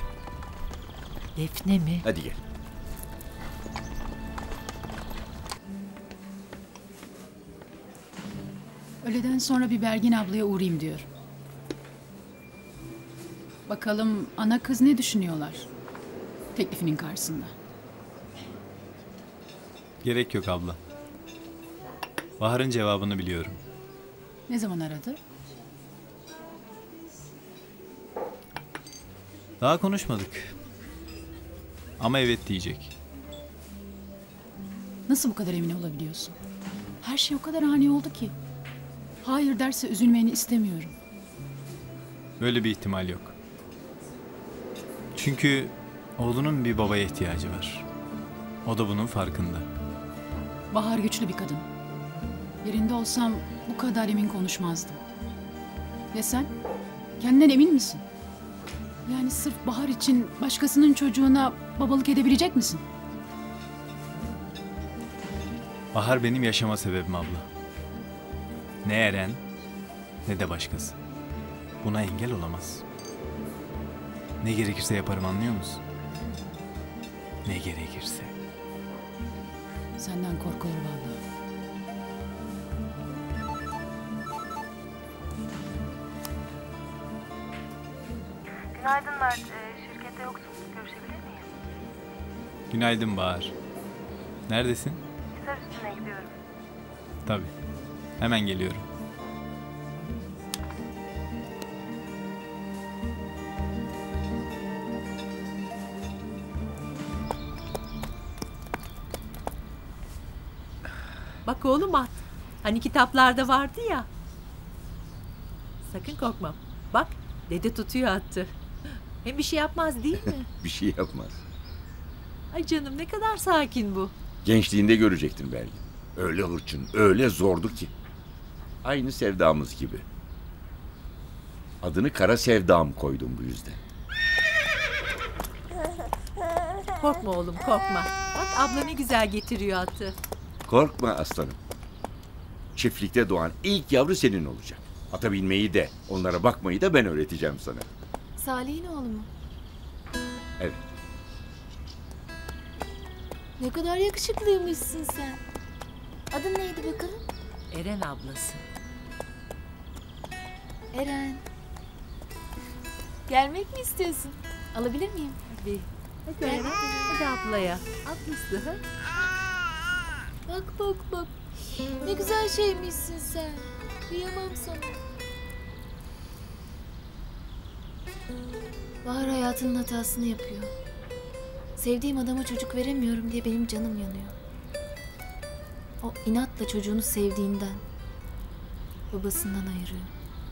Speaker 2: Defne mi?
Speaker 6: Hadi gel.
Speaker 8: Öğleden sonra bir Bergin ablaya uğrayayım diyor. Bakalım ana kız ne düşünüyorlar teklifinin karşısında.
Speaker 4: Gerek yok abla. Bahar'ın cevabını biliyorum.
Speaker 8: Ne zaman aradı?
Speaker 4: Daha konuşmadık. Ama evet diyecek.
Speaker 8: Nasıl bu kadar emin olabiliyorsun? Her şey o kadar ani oldu ki. Hayır derse üzülmeni istemiyorum.
Speaker 4: Böyle bir ihtimal yok. Çünkü oğlunun bir babaya ihtiyacı var. O da bunun farkında.
Speaker 8: Bahar güçlü bir kadın. Yerinde olsam bu kadar emin konuşmazdım. Ve sen? Kendinden emin misin? Yani sırf Bahar için başkasının çocuğuna babalık edebilecek misin?
Speaker 4: Bahar benim yaşama sebebim abla. Ne Eren ne de başkası. Buna engel olamaz. Ne gerekirse yaparım, anlıyor musun? Ne gerekirse.
Speaker 8: Senden korkulur vallahi.
Speaker 12: Günaydın Mert. Ee, şirkette yoksun. Görüşebilir miyiz?
Speaker 4: Günaydın Bahar. Neredesin?
Speaker 12: Hisar üstüne gidiyorum.
Speaker 4: Tabii. Hemen geliyorum.
Speaker 2: Bak oğlum at. Hani kitaplarda vardı ya. Sakın korkma. Bak dede tutuyor attı. Hem bir şey yapmaz değil mi?
Speaker 6: Bir şey yapmaz.
Speaker 2: Ay canım ne kadar sakin bu.
Speaker 6: Gençliğinde görecektin Belgin. Öyle hırçın, öyle zordu ki. Aynı sevdamız gibi. Adını Kara Sevdam koydum bu yüzden.
Speaker 2: Korkma oğlum korkma. Bak abla ne güzel getiriyor atı.
Speaker 6: Korkma aslanım. Çiftlikte doğan ilk yavru senin olacak. Ata binmeyi de, onlara bakmayı da ben öğreteceğim sana.
Speaker 11: Salih'in oğlu mu?
Speaker 6: Evet.
Speaker 11: Ne kadar yakışıklıymışsın sen. Adın neydi bakalım?
Speaker 2: Eren ablası.
Speaker 11: Eren. Gelmek mi istiyorsun? Alabilir miyim?
Speaker 2: Tabii. Hadi Eren. Hadi ablaya. Ablası. Ha?
Speaker 11: Bak bak bak. Ne güzel şeymişsin sen. Kıyamam sana. Bahar hayatının hatasını yapıyor. Sevdiğim adama çocuk veremiyorum diye benim canım yanıyor. O inatla çocuğunu sevdiğinden, babasından ayırıyor.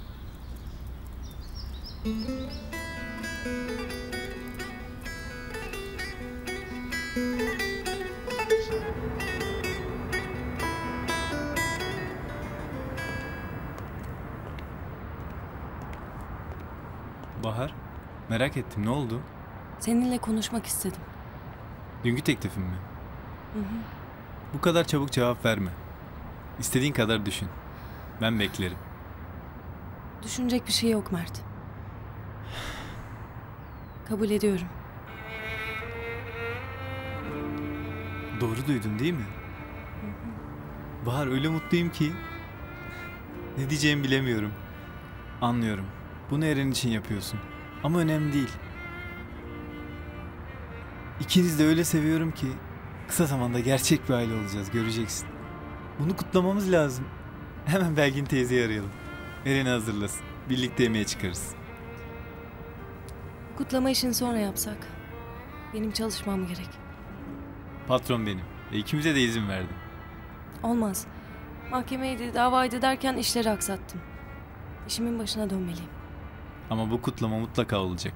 Speaker 4: Bahar, merak ettim, ne oldu?
Speaker 1: Seninle konuşmak istedim.
Speaker 4: Dünkü teklifim mi?
Speaker 1: Hı hı.
Speaker 4: Bu kadar çabuk cevap verme. İstediğin kadar düşün. Ben beklerim.
Speaker 1: Düşünecek bir şey yok Mert. Kabul ediyorum.
Speaker 4: Doğru duydun değil mi? Bahar, öyle mutluyum ki. Ne diyeceğimi bilemiyorum. Anlıyorum. Bunu Eren için yapıyorsun. Ama önemli değil. İkiniz de öyle seviyorum ki kısa zamanda gerçek bir aile olacağız, göreceksin. Bunu kutlamamız lazım. Hemen Belgin teyzeyi arayalım. Eren'i hazırlasın. Birlikte yemeğe çıkarız.
Speaker 1: Kutlama işini sonra yapsak. Benim çalışmam gerek.
Speaker 4: Patron benim. E ikimize de izin verdim.
Speaker 1: Olmaz. Mahkemeydi, davaydı derken işleri aksattım. İşimin başına dönmeliyim.
Speaker 4: Ama bu kutlama mutlaka olacak.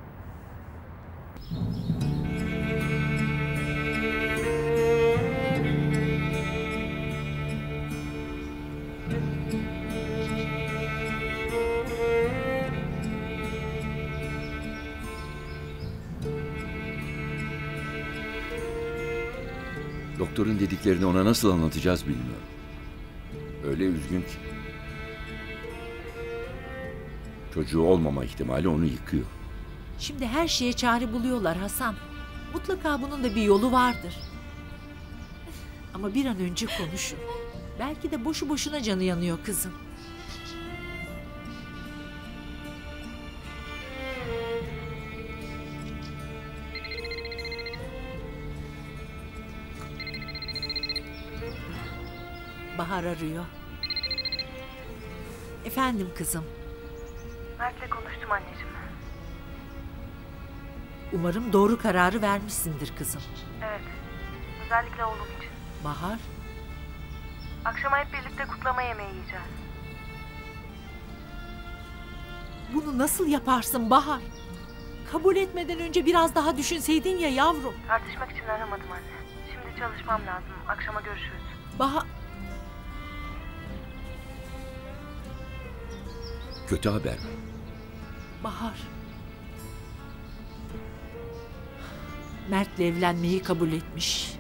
Speaker 6: Doktorun dediklerini ona nasıl anlatacağız bilmiyorum. Öyle üzgün ki. Çocuğu olmama ihtimali onu yıkıyor.
Speaker 2: Şimdi her şeye çare buluyorlar Hasan. Mutlaka bunun da bir yolu vardır. Ama bir an önce konuşun. Belki de boşu boşuna canı yanıyor kızım. Bahar arıyor. Efendim kızım.
Speaker 12: Mert'le konuştum anneciğim.
Speaker 2: Umarım doğru kararı vermişsindir kızım.
Speaker 12: Evet. Özellikle oğlum için.
Speaker 2: Bahar.
Speaker 12: Akşama hep birlikte kutlama yemeği yiyeceğiz.
Speaker 2: Bunu nasıl yaparsın Bahar? Kabul etmeden önce biraz daha düşünseydin ya yavrum.
Speaker 12: Tartışmak için aramadım anne. Şimdi çalışmam lazım. Akşama görüşürüz.
Speaker 2: Bahar...
Speaker 6: Kötü haber mi?
Speaker 2: Bahar. Mert'le evlenmeyi kabul etmiş.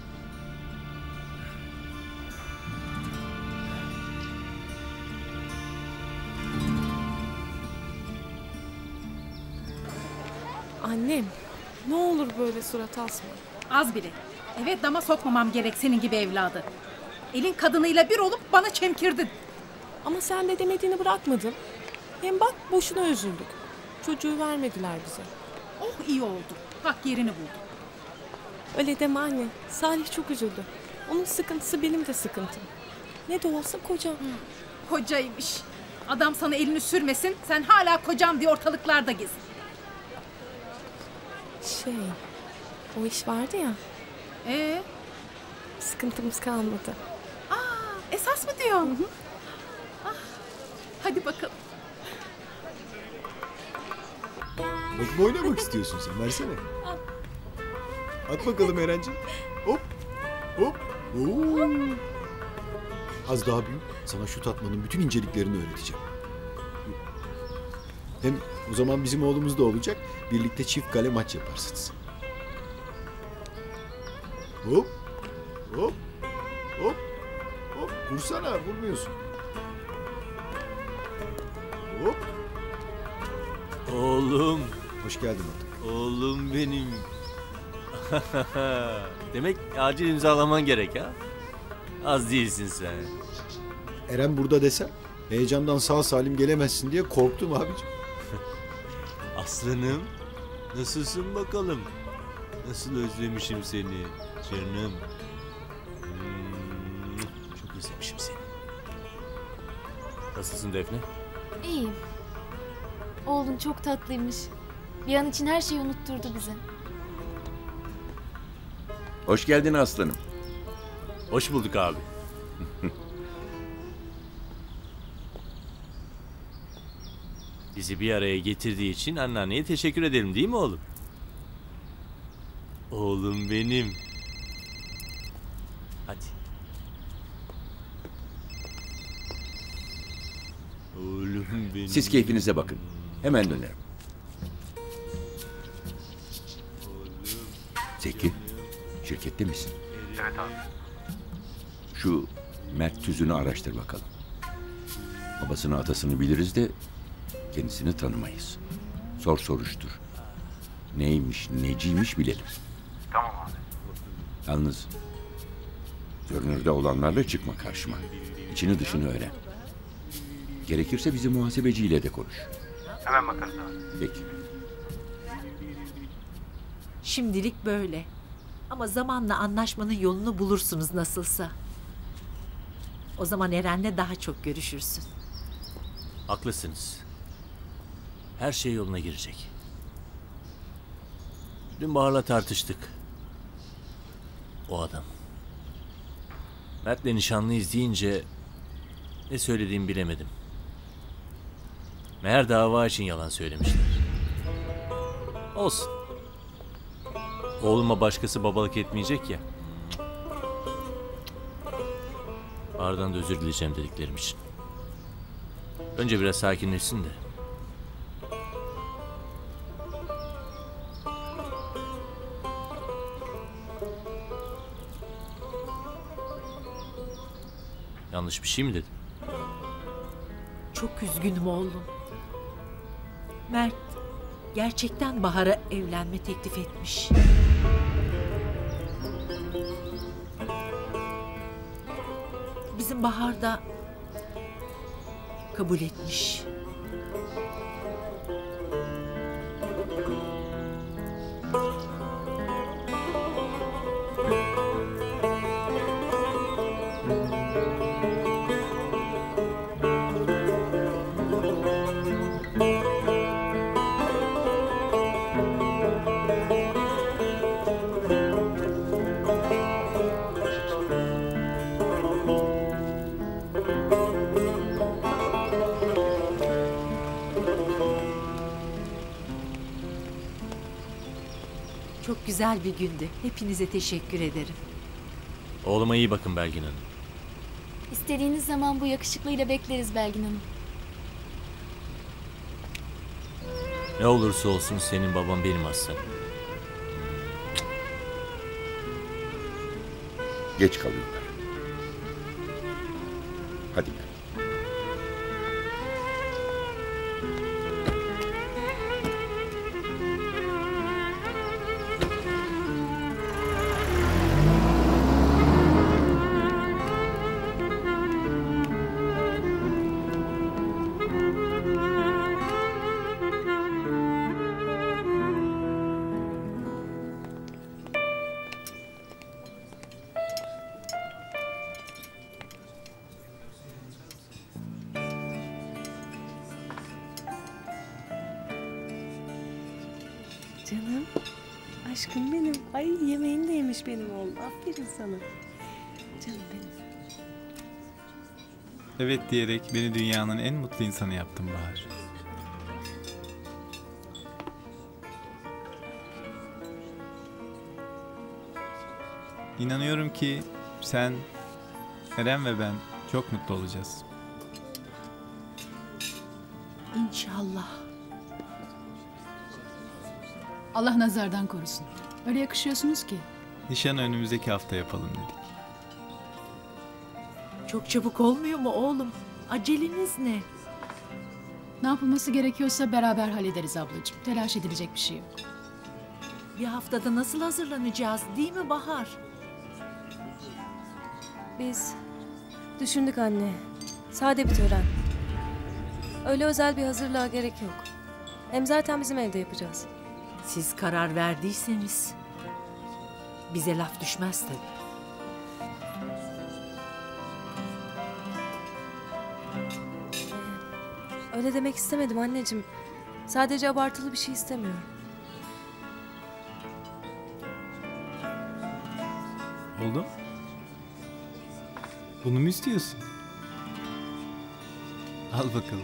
Speaker 5: Annem, ne olur böyle surat asma.
Speaker 9: Az bile. Evet, dama sokmamam gerek senin gibi evladı. Elin kadınıyla bir olup bana çemkirdin.
Speaker 5: Ama sen de demediğini bırakmadın. Hem bak boşuna üzüldük. Çocuğu vermediler bize.
Speaker 9: Oh iyi oldu. Hak yerini buldu.
Speaker 5: Öyle deme anne. Salih çok üzüldü. Onun sıkıntısı benim de sıkıntım. Ne de olsa kocam.
Speaker 9: Hmm, kocaymış. Adam sana elini sürmesin, sen hala kocam diye ortalıklarda gezin.
Speaker 5: Şey, o iş vardı ya.
Speaker 9: Ee?
Speaker 5: Sıkıntımız kalmadı.
Speaker 9: Aa, esas mı diyor? Hı hı. Ah, hadi bakalım.
Speaker 7: Bakma oynamak istiyorsun sen. Versene. At bakalım Eren'ciğim. Hop. Hop. Oo. Az daha büyük. Sana şut atmanın bütün inceliklerini öğreteceğim. Hem o zaman bizim oğlumuz da olacak. Birlikte çift kale maç yaparsınız. Hop. Hop. Hop. Hop. Vursana. Vurmuyorsun. Hop.
Speaker 3: Oğlum.
Speaker 7: Hoş geldin artık.
Speaker 3: Oğlum benim. Demek acil imzalaman gerek ha? Az değilsin sen.
Speaker 7: Eren burada desem heyecandan sağ salim gelemezsin diye korktum abicim.
Speaker 3: Aslanım, nasılsın bakalım? Nasıl özlemişim seni canım. Hmm, çok özlemişim seni. Nasılsın Defne?
Speaker 11: İyiyim. Oğlun çok tatlıymış. Bir an için her şeyi unutturdu bize.
Speaker 6: Hoş geldin aslanım.
Speaker 3: Hoş bulduk abi. Bizi bir araya getirdiği için anneanneye teşekkür ederim değil mi oğlum? Oğlum benim. Hadi. Oğlum benim.
Speaker 6: Siz keyfinize bakın. Hemen dönerim. Zeki, şirkette misin?
Speaker 12: Evet abi.
Speaker 6: Şu Mert Tüzün'ü araştır bakalım. Babasını atasını biliriz de kendisini tanımayız. Sor soruştur. Neymiş, neciymiş bilelim.
Speaker 12: Tamam abi.
Speaker 6: Yalnız görünürde olanlarla çıkma karşıma. İçini dışını öğren. Gerekirse bizim muhasebeciyle de konuş.
Speaker 12: Hemen bakarız abi.
Speaker 6: Peki.
Speaker 2: Şimdilik böyle. Ama zamanla anlaşmanın yolunu bulursunuz nasılsa. O zaman Eren'le daha çok görüşürsün.
Speaker 3: Haklısınız. Her şey yoluna girecek. Dün Bahar'la tartıştık. O adam. Mert'le nişanlıyız deyince ne söylediğimi bilemedim. Meğer dava için yalan söylemişler. Olsun. Oğluma başkası babalık etmeyecek ya. Bahar'dan da özür dileyeceğim dediklerim için. Önce biraz sakinleşsin de. Yanlış bir şey mi dedim?
Speaker 2: Çok üzgünüm oğlum. Mert gerçekten Bahar'a evlenme teklif etmiş. bizim Bahar da kabul etmiş. Çok güzel bir gündü. Hepinize teşekkür ederim.
Speaker 3: Oğluma iyi bakın Belgin Hanım.
Speaker 11: İstediğiniz zaman bu yakışıklıyla bekleriz Belgin Hanım.
Speaker 3: Ne olursa olsun senin baban benim aslanım.
Speaker 6: Geç kalıyorlar. Hadi gel.
Speaker 1: Canım, aşkım benim. Ay yemeğini de yemiş benim oğlum. Aferin sana. Canım benim.
Speaker 4: Evet diyerek beni dünyanın en mutlu insanı yaptın Bahar. İnanıyorum ki sen, Eren ve ben çok mutlu olacağız.
Speaker 2: İnşallah.
Speaker 8: Allah nazardan korusun. Öyle yakışıyorsunuz ki.
Speaker 4: Nişanı önümüzdeki hafta yapalım dedik.
Speaker 2: Çok çabuk olmuyor mu oğlum? Aceleniz ne?
Speaker 8: Ne yapılması gerekiyorsa beraber hallederiz ablacığım. Telaş edilecek bir şey yok.
Speaker 2: Bir haftada nasıl hazırlanacağız, değil mi Bahar?
Speaker 1: Biz düşündük anne. Sade bir tören. Öyle özel bir hazırlığa gerek yok. Hem zaten bizim evde yapacağız.
Speaker 2: Siz karar verdiyseniz bize laf düşmez tabii.
Speaker 1: Öyle demek istemedim anneciğim. Sadece abartılı bir şey istemiyorum.
Speaker 4: Oldu? Bunu mu istiyorsun? Al bakalım.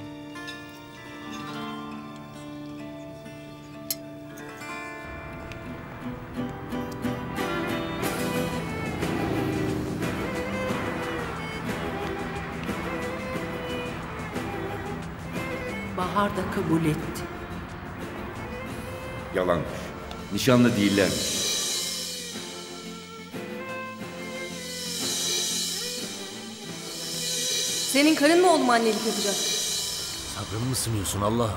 Speaker 2: Bahar da kabul etti.
Speaker 6: Yalanmış. Nişanlı değillermiş.
Speaker 1: Senin karın mı oğlum annelik yapacak?
Speaker 3: Sabrımı mı sınıyorsun Allah'ım?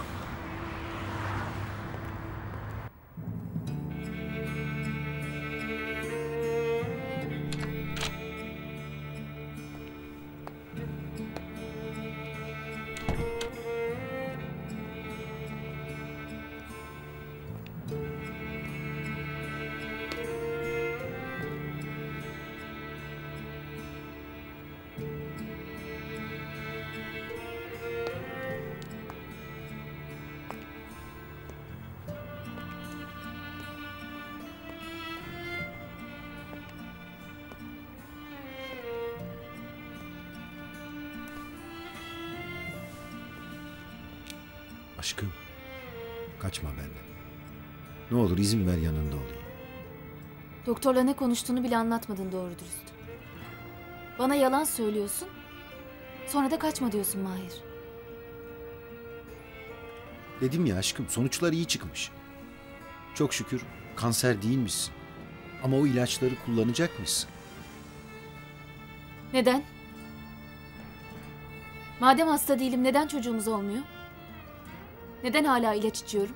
Speaker 7: Aşkım, kaçma benden. Ne olur izin ver yanında olayım.
Speaker 11: Doktorla ne konuştuğunu bile anlatmadın doğru dürüst. Bana yalan söylüyorsun. Sonra da kaçma diyorsun Mahir.
Speaker 7: Dedim ya aşkım, sonuçlar iyi çıkmış. Çok şükür kanser değilmişsin. Ama o ilaçları kullanacakmışsın.
Speaker 11: Neden? Madem hasta değilim neden çocuğumuz olmuyor? Neden hala ilaç içiyorum?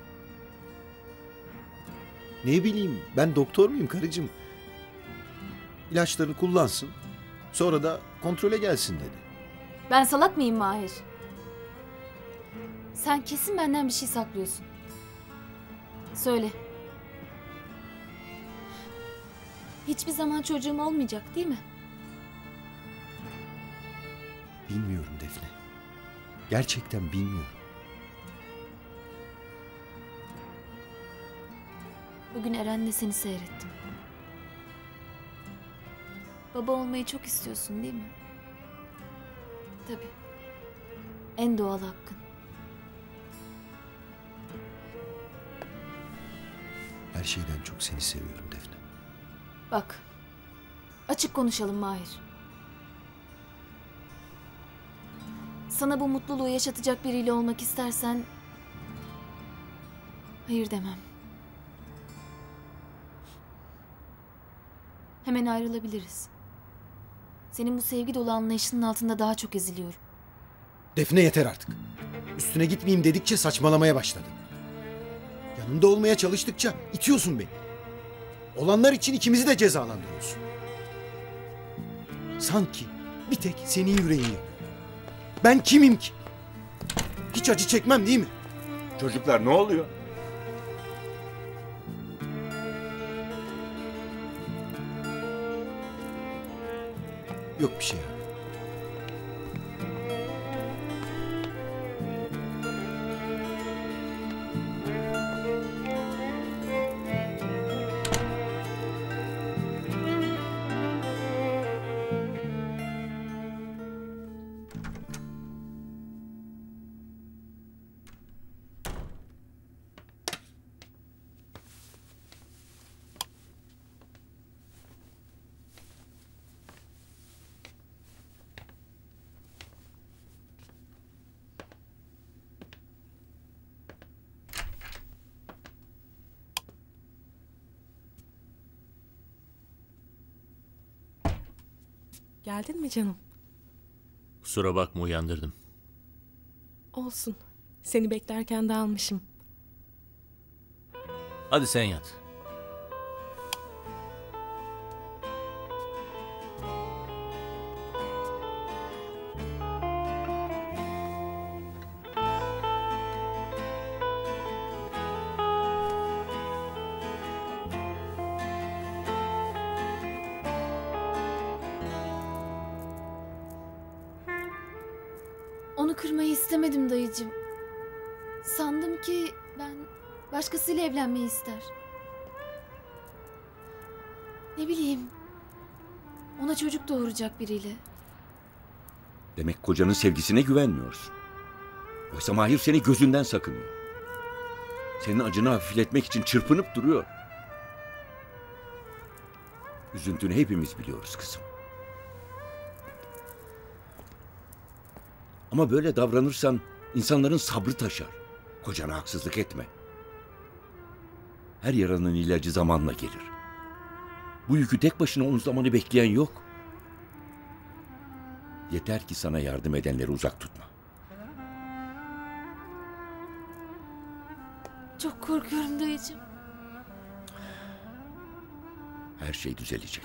Speaker 7: Ne bileyim, ben doktor muyum karıcığım? İlaçlarını kullansın. Sonra da kontrole gelsin dedi.
Speaker 11: Ben salak mıyım Mahir? Sen kesin benden bir şey saklıyorsun. Söyle. Hiçbir zaman çocuğum olmayacak değil mi?
Speaker 7: Bilmiyorum Defne. Gerçekten bilmiyorum.
Speaker 11: Bugün Eren'le seni seyrettim. Baba olmayı çok istiyorsun değil mi? Tabii. En doğal hakkın.
Speaker 7: Her şeyden çok seni seviyorum Defne.
Speaker 11: Bak. Açık konuşalım Mahir. Sana bu mutluluğu yaşatacak biriyle olmak istersen... hayır demem. Hemen ayrılabiliriz. Senin bu sevgi dolu anlayışının altında daha çok eziliyorum.
Speaker 7: Defne yeter artık. Üstüne gitmeyeyim dedikçe saçmalamaya başladı. Yanında olmaya çalıştıkça itiyorsun beni. Olanlar için ikimizi de cezalandırıyorsun. Sanki bir tek senin yüreğin yok. Ben kimim ki? Hiç acı çekmem değil mi?
Speaker 6: Çocuklar ne oluyor?
Speaker 7: Yok bir şey abi.
Speaker 5: Geldin mi canım?
Speaker 3: Kusura bakma uyandırdım.
Speaker 5: Olsun. Seni beklerken de almışım.
Speaker 3: Hadi sen yat.
Speaker 11: Onu kırmayı istemedim dayıcığım. Sandım ki ben başkasıyla evlenmeyi ister. Ne bileyim. Ona çocuk doğuracak biriyle.
Speaker 6: Demek kocanın sevgisine güvenmiyorsun. Oysa Mahir seni gözünden sakınıyor. Senin acını hafifletmek için çırpınıp duruyor. Üzüntünü hepimiz biliyoruz kızım. Ama böyle davranırsan insanların sabrı taşar. Kocana haksızlık etme. Her yaranın ilacı zamanla gelir. Bu yükü tek başına omuzlamanı bekleyen yok. Yeter ki sana yardım edenleri uzak tutma.
Speaker 11: Çok korkuyorum dayıcığım.
Speaker 6: Her şey düzelecek.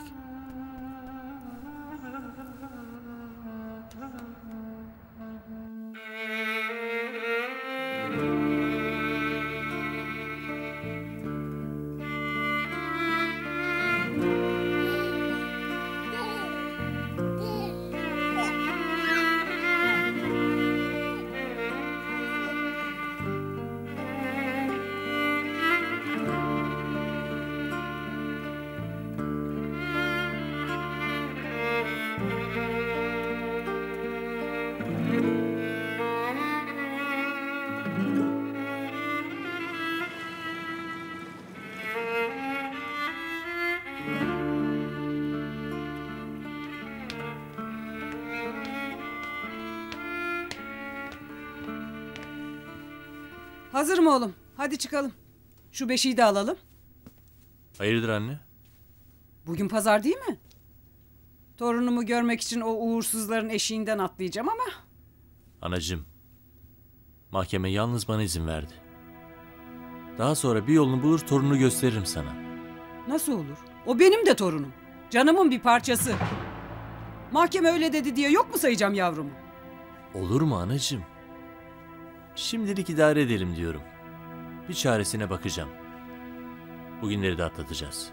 Speaker 10: Hazır mı oğlum? Hadi çıkalım. Şu beşiği de alalım.
Speaker 3: Hayırdır anne?
Speaker 10: Bugün pazar değil mi? Torunumu görmek için o uğursuzların eşiğinden atlayacağım ama...
Speaker 3: Anacığım, mahkeme yalnız bana izin verdi. Daha sonra bir yolunu bulur torununu gösteririm sana.
Speaker 10: Nasıl olur? O benim de torunum. Canımın bir parçası. Mahkeme öyle dedi diye yok mu sayacağım yavrumu?
Speaker 3: Olur mu anacığım? Şimdilik idare edelim diyorum. Bir çaresine bakacağım. Bugünleri de atlatacağız.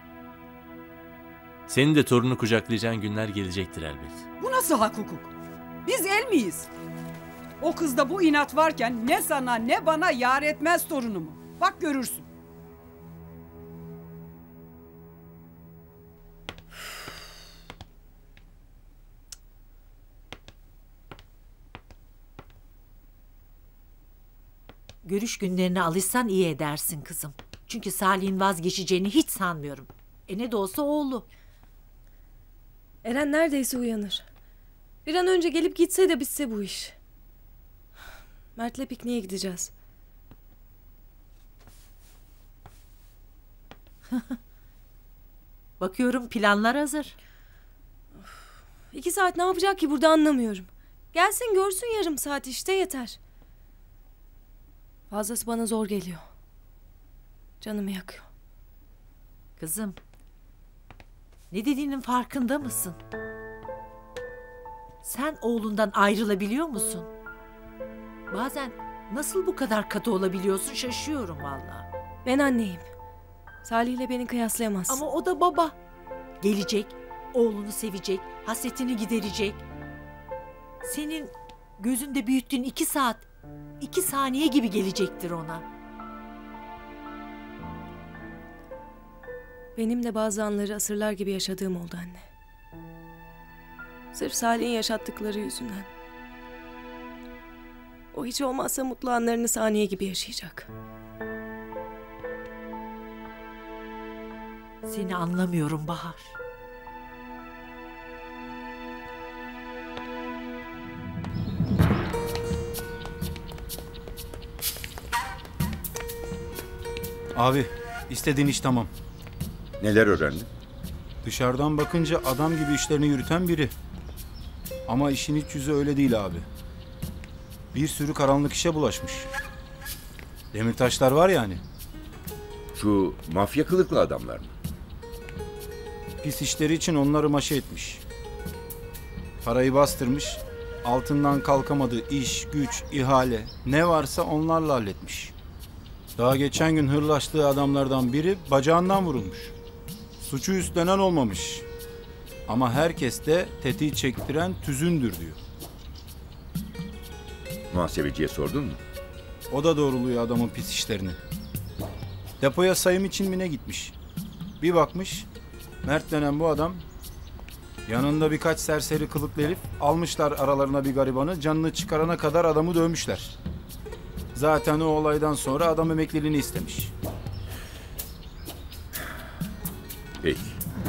Speaker 3: Senin de torunu kucaklayacağın günler gelecektir elbet.
Speaker 10: Bu nasıl hak hukuk? Biz el miyiz? O kızda bu inat varken ne sana ne bana yar etmez torunumu. Bak görürsün.
Speaker 2: Görüş günlerine alışsan iyi edersin kızım. Çünkü Salih'in vazgeçeceğini hiç sanmıyorum. E ne de olsa oğlu.
Speaker 1: Eren neredeyse uyanır. Bir an önce gelip gitse de bitse bu iş. Mert'le pikniğe gideceğiz.
Speaker 2: Bakıyorum planlar hazır.
Speaker 1: İki saat ne yapacak ki burada anlamıyorum. Gelsin görsün yarım saat işte yeter. Fazlası bana zor geliyor. Canımı yakıyor.
Speaker 2: Kızım, ne dediğinin farkında mısın? Sen oğlundan ayrılabiliyor musun? Bazen nasıl bu kadar katı olabiliyorsun şaşıyorum vallahi.
Speaker 1: Ben anneyim. Salih ile beni kıyaslayamazsın.
Speaker 2: Ama o da baba. Gelecek, oğlunu sevecek, hasretini giderecek. Senin gözünde büyüttüğün iki saat, iki saniye gibi gelecektir ona.
Speaker 1: Benim de bazı anları asırlar gibi yaşadığım oldu anne. Sırf Salih'in yaşattıkları yüzünden. O hiç olmazsa mutlu anlarını saniye gibi yaşayacak.
Speaker 2: Seni anlamıyorum Bahar.
Speaker 17: Abi, istediğin iş tamam.
Speaker 6: Neler öğrendin?
Speaker 17: Dışarıdan bakınca adam gibi işlerini yürüten biri. Ama işin iç yüzü öyle değil abi. Bir sürü karanlık işe bulaşmış. Demirtaşlar var ya hani.
Speaker 6: Şu mafya kılıklı adamlar mı?
Speaker 17: Pis işleri için onları maşa etmiş. Parayı bastırmış, altından kalkamadığı iş, güç, ihale ne varsa onlarla halletmiş. Daha geçen gün hırlaştığı adamlardan biri bacağından vurulmuş. Suçu üstlenen olmamış. Ama herkes de tetiği çektiren tüzündür diyor.
Speaker 6: Muhasebeciye sordun mu?
Speaker 17: O da doğruluyor adamın pis işlerini. Depoya sayım için mi ne gitmiş? Bir bakmış, Mert denen bu adam, yanında birkaç serseri kılıklı herif, almışlar aralarına bir garibanı, canını çıkarana kadar adamı dövmüşler. Zaten o olaydan sonra adam emekliliğini istemiş.
Speaker 6: Peki.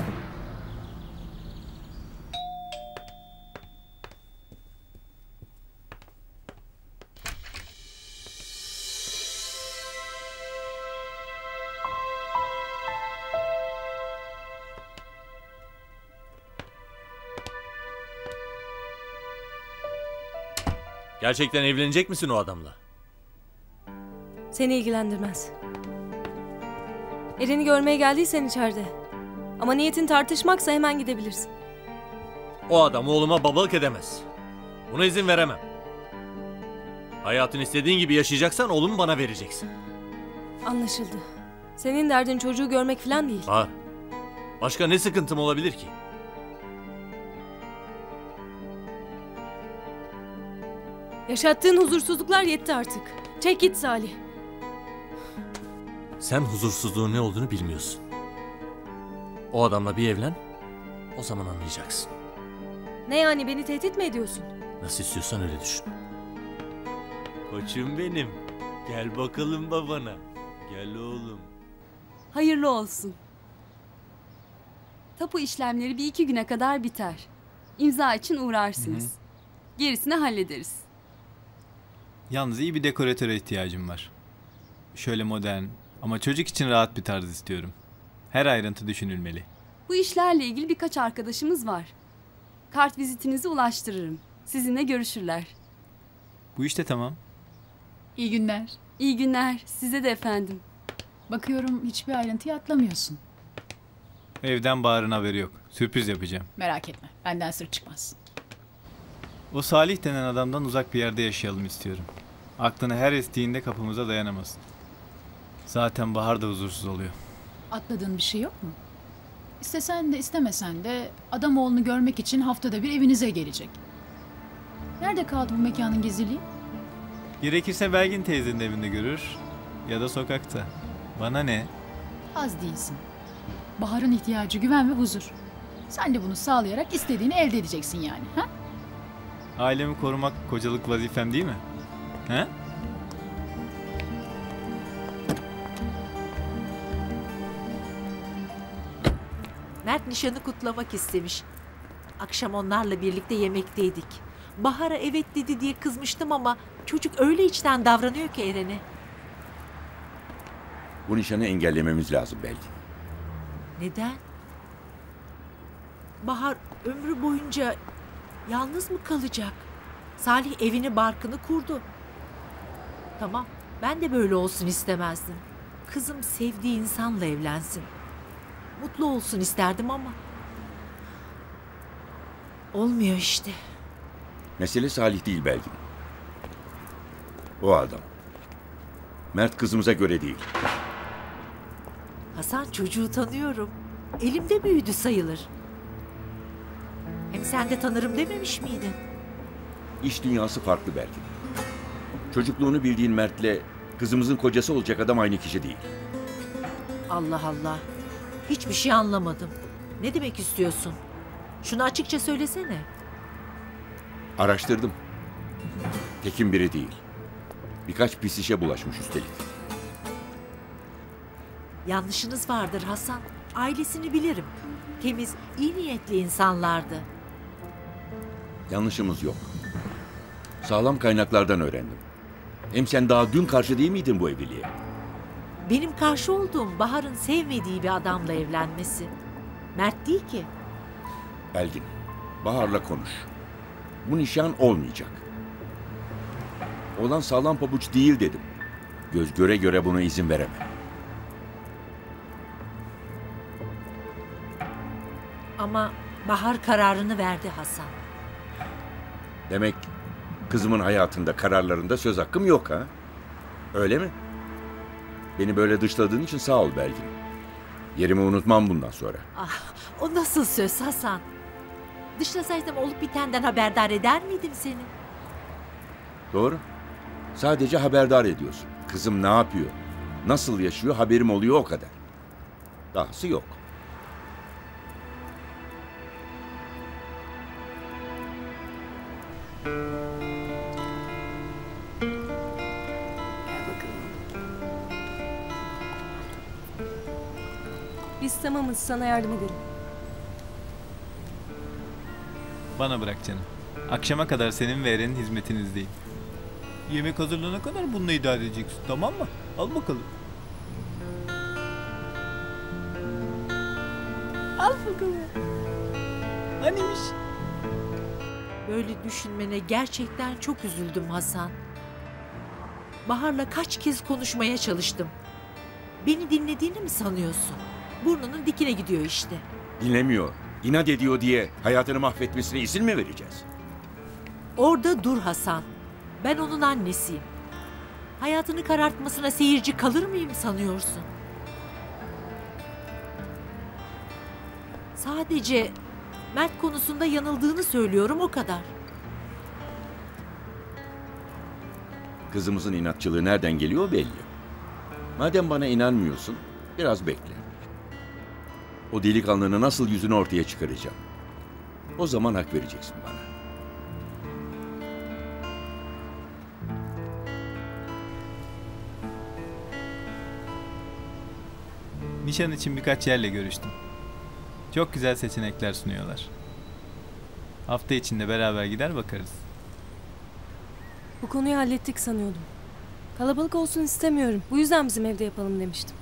Speaker 3: Gerçekten evlenecek misin o adamla?
Speaker 1: Seni ilgilendirmez. Eren'i görmeye geldiysen içeride. Ama niyetin tartışmaksa hemen gidebilirsin.
Speaker 3: O adam oğluma babalık edemez. Buna izin veremem. Hayatını istediğin gibi yaşayacaksan oğlumu bana vereceksin.
Speaker 1: Anlaşıldı. Senin derdin çocuğu görmek falan değil.
Speaker 3: Var. Başka ne sıkıntım olabilir ki?
Speaker 1: Yaşattığın huzursuzluklar yetti artık. Çek git Salih.
Speaker 3: Sen huzursuzluğun ne olduğunu bilmiyorsun. O adamla bir evlen, o zaman anlayacaksın.
Speaker 1: Ne yani, beni tehdit mi ediyorsun?
Speaker 3: Nasıl istiyorsan öyle düşün. Koçum benim. Gel bakalım babana. Gel oğlum.
Speaker 18: Hayırlı olsun. Tapu işlemleri bir iki güne kadar biter. İmza için uğrarsınız. Hı-hı. Gerisini hallederiz.
Speaker 4: Yalnız iyi bir dekoratöre ihtiyacım var. Şöyle modern ama çocuk için rahat bir tarz istiyorum. Her ayrıntı düşünülmeli.
Speaker 18: Bu işlerle ilgili birkaç arkadaşımız var. Kart vizitinizi ulaştırırım. Sizinle görüşürler.
Speaker 4: Bu işte tamam.
Speaker 8: İyi günler.
Speaker 18: İyi günler. Size de efendim.
Speaker 8: Bakıyorum hiçbir ayrıntıyı atlamıyorsun.
Speaker 4: Evden Bahar'ın haberi yok. Sürpriz yapacağım.
Speaker 8: Merak etme. Benden sır çıkmaz.
Speaker 4: O Salih denen adamdan uzak bir yerde yaşayalım istiyorum. Aklına her estiğinde kapımıza dayanamazsın. Zaten Bahar da huzursuz oluyor.
Speaker 8: Atladığın bir şey yok mu? İstesen de istemesen de adam oğlunu görmek için haftada bir evinize gelecek. Nerede kaldı bu mekanın gizliliği?
Speaker 4: Gerekirse Belgin teyzenin evinde görür ya da sokakta. Bana ne?
Speaker 8: Az değilsin. Bahar'ın ihtiyacı güven ve huzur. Sen de bunu sağlayarak istediğini elde edeceksin yani. Ha?
Speaker 4: Ailemi korumak kocalık vazifem değil mi? He?
Speaker 2: Mert nişanı kutlamak istemiş. Akşam onlarla birlikte yemekteydik. Bahar'a evet dedi diye kızmıştım ama çocuk öyle içten davranıyor ki Eren'e.
Speaker 6: Bu nişanı engellememiz lazım belki.
Speaker 2: Neden? Bahar ömrü boyunca yalnız mı kalacak? Salih evini barkını kurdu. Tamam, ben de böyle olsun istemezdim. Kızım sevdiği insanla evlensin. Mutlu olsun isterdim ama olmuyor işte.
Speaker 6: Mesele Salih değil Belgin. O adam. Mert kızımıza göre değil.
Speaker 2: Hasan, çocuğu tanıyorum. Elimde büyüdü sayılır. Hem sen de tanırım dememiş miydin?
Speaker 6: İş dünyası farklı Belgin. Çocukluğunu bildiğin Mert'le kızımızın kocası olacak adam aynı kişi değil.
Speaker 2: Allah Allah. Hiçbir şey anlamadım. Ne demek istiyorsun? Şunu açıkça söylesene.
Speaker 6: Araştırdım. Tekin biri değil. Birkaç pis işe bulaşmış üstelik.
Speaker 2: Yanlışınız vardır Hasan. Ailesini bilirim. Temiz, iyi niyetli insanlardı.
Speaker 6: Yanlışımız yok. Sağlam kaynaklardan öğrendim. Hem sen daha dün karşı değil miydin bu evliliğe?
Speaker 2: Benim karşı olduğum Bahar'ın sevmediği bir adamla evlenmesi. Mert değil ki.
Speaker 6: Belgin, Bahar'la konuş. Bu nişan olmayacak. Olan sağlam pabuç değil dedim. Göz göre göre buna izin veremem.
Speaker 2: Ama Bahar kararını verdi Hasan.
Speaker 6: Demek kızımın hayatında, kararlarında söz hakkım yok ha? Öyle mi? Beni böyle dışladığın için sağ ol Belgin. Yerimi unutmam bundan sonra.
Speaker 2: Ah, o nasıl söz Hasan? Dışlasaydım olup bitenden haberdar eder miydim seni?
Speaker 6: Doğru. Sadece haberdar ediyorsun. Kızım ne yapıyor, nasıl yaşıyor haberim oluyor o kadar. Dahası yok.
Speaker 1: Biz tamamız, sana yardım edelim.
Speaker 4: Bana bırak canım. Akşama kadar senin ve Eren'in hizmetinizdeyim. Yemek hazırlanana kadar bununla idare edeceksin, tamam mı? Al bakalım.
Speaker 2: Al bakalım. Hanimiş. Böyle düşünmene gerçekten çok üzüldüm Hasan. Bahar'la kaç kez konuşmaya çalıştım. Beni dinlediğini mi sanıyorsun? Burnunun dikine gidiyor işte.
Speaker 6: Dinlemiyor, inat ediyor diye hayatını mahvetmesine izin mi vereceğiz?
Speaker 2: Orada dur Hasan. Ben onun annesiyim. Hayatını karartmasına seyirci kalır mıyım sanıyorsun? Sadece Mert konusunda yanıldığını söylüyorum, o kadar.
Speaker 6: Kızımızın inatçılığı nereden geliyor belli. Madem bana inanmıyorsun, biraz bekle. O delikanlının nasıl yüzünü ortaya çıkaracağım. O zaman hak vereceksin bana.
Speaker 4: Nişan için birkaç yerle görüştüm. Çok güzel seçenekler sunuyorlar. Hafta içinde beraber gider bakarız.
Speaker 1: Bu konuyu hallettik sanıyordum. Kalabalık olsun istemiyorum. Bu yüzden bizim evde yapalım demiştim.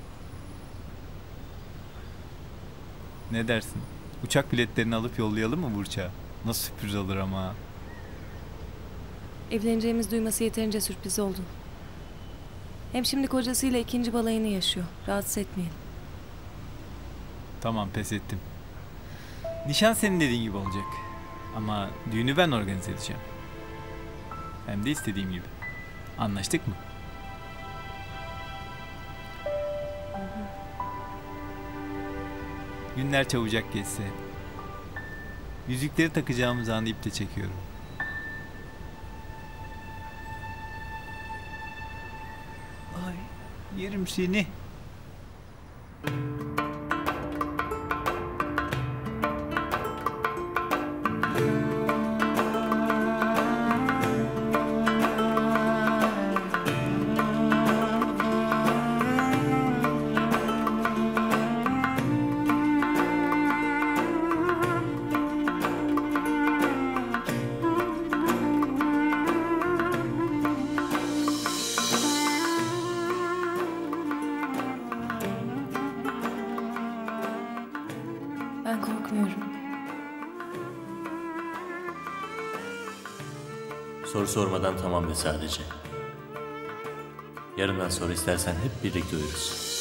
Speaker 4: Ne dersin? Uçak biletlerini alıp yollayalım mı Burçak'a? Nasıl sürpriz olur ama.
Speaker 1: Evleneceğimiz duyması yeterince sürpriz oldu. Hem şimdi kocasıyla ikinci balayını yaşıyor. Rahatsız etmeyelim.
Speaker 4: Tamam, pes ettim. Nişan senin dediğin gibi olacak. Ama düğünü ben organize edeceğim. Hem de istediğim gibi. Anlaştık mı? Günler çabucak geçse. Yüzükleri takacağımız anı iple çekiyorum. Ay, yerim seni.
Speaker 1: Ben korkmuyorum.
Speaker 3: Soru sormadan tamam de sadece. Yarından sonra istersen hep birlikte uyuruz.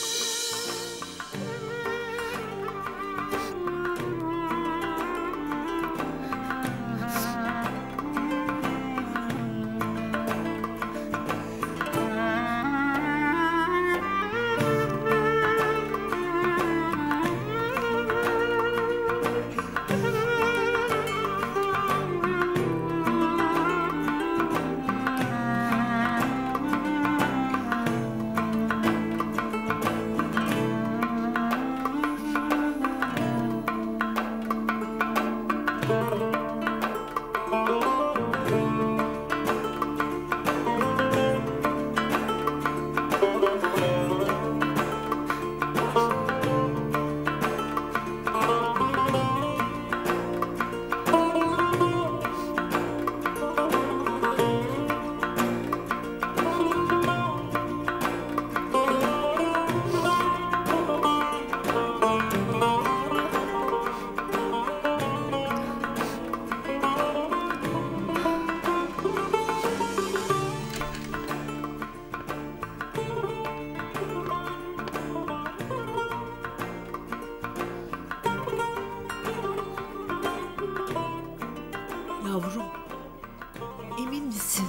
Speaker 2: Yavrum, emin misin?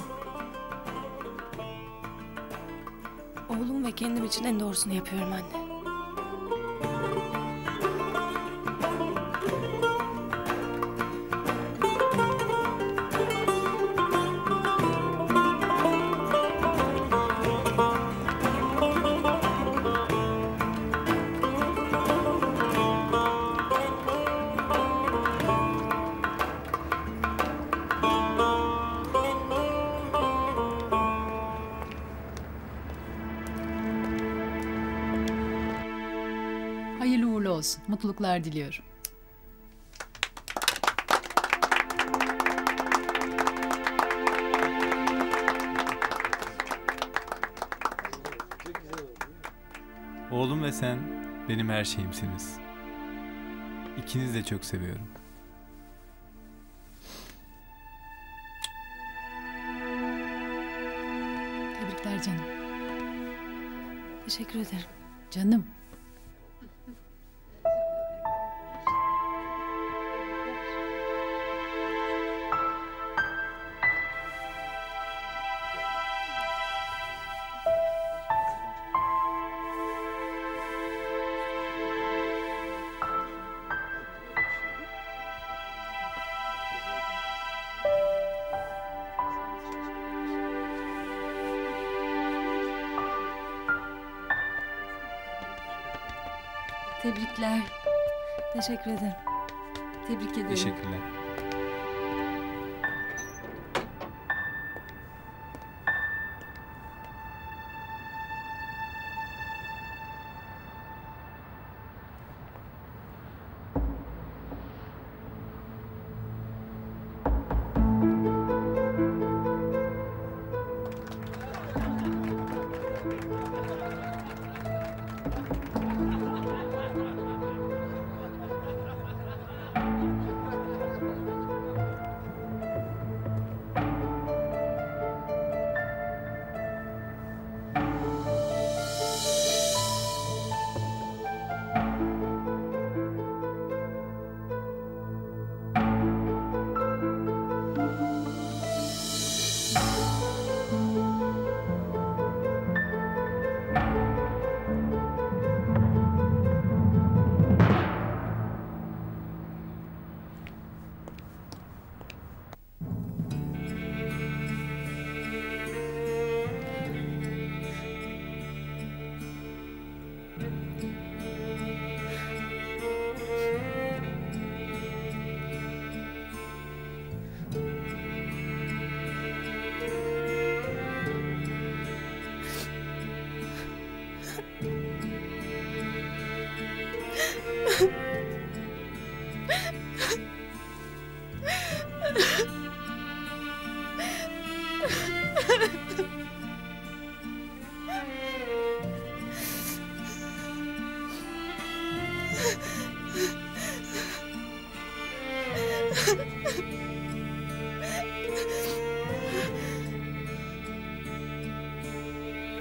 Speaker 1: Oğlum ve kendim için en doğrusunu yapıyorum anne.
Speaker 8: Hayırlı uğurlu olsun. Mutluluklar diliyorum.
Speaker 4: Oğlum ve sen benim her şeyimsiniz. İkinizi de çok seviyorum.
Speaker 8: Tebrikler canım.
Speaker 1: Teşekkür ederim.
Speaker 8: Canım.
Speaker 1: Tebrikler. Teşekkür ederim. Tebrik ederim.
Speaker 4: Teşekkürler.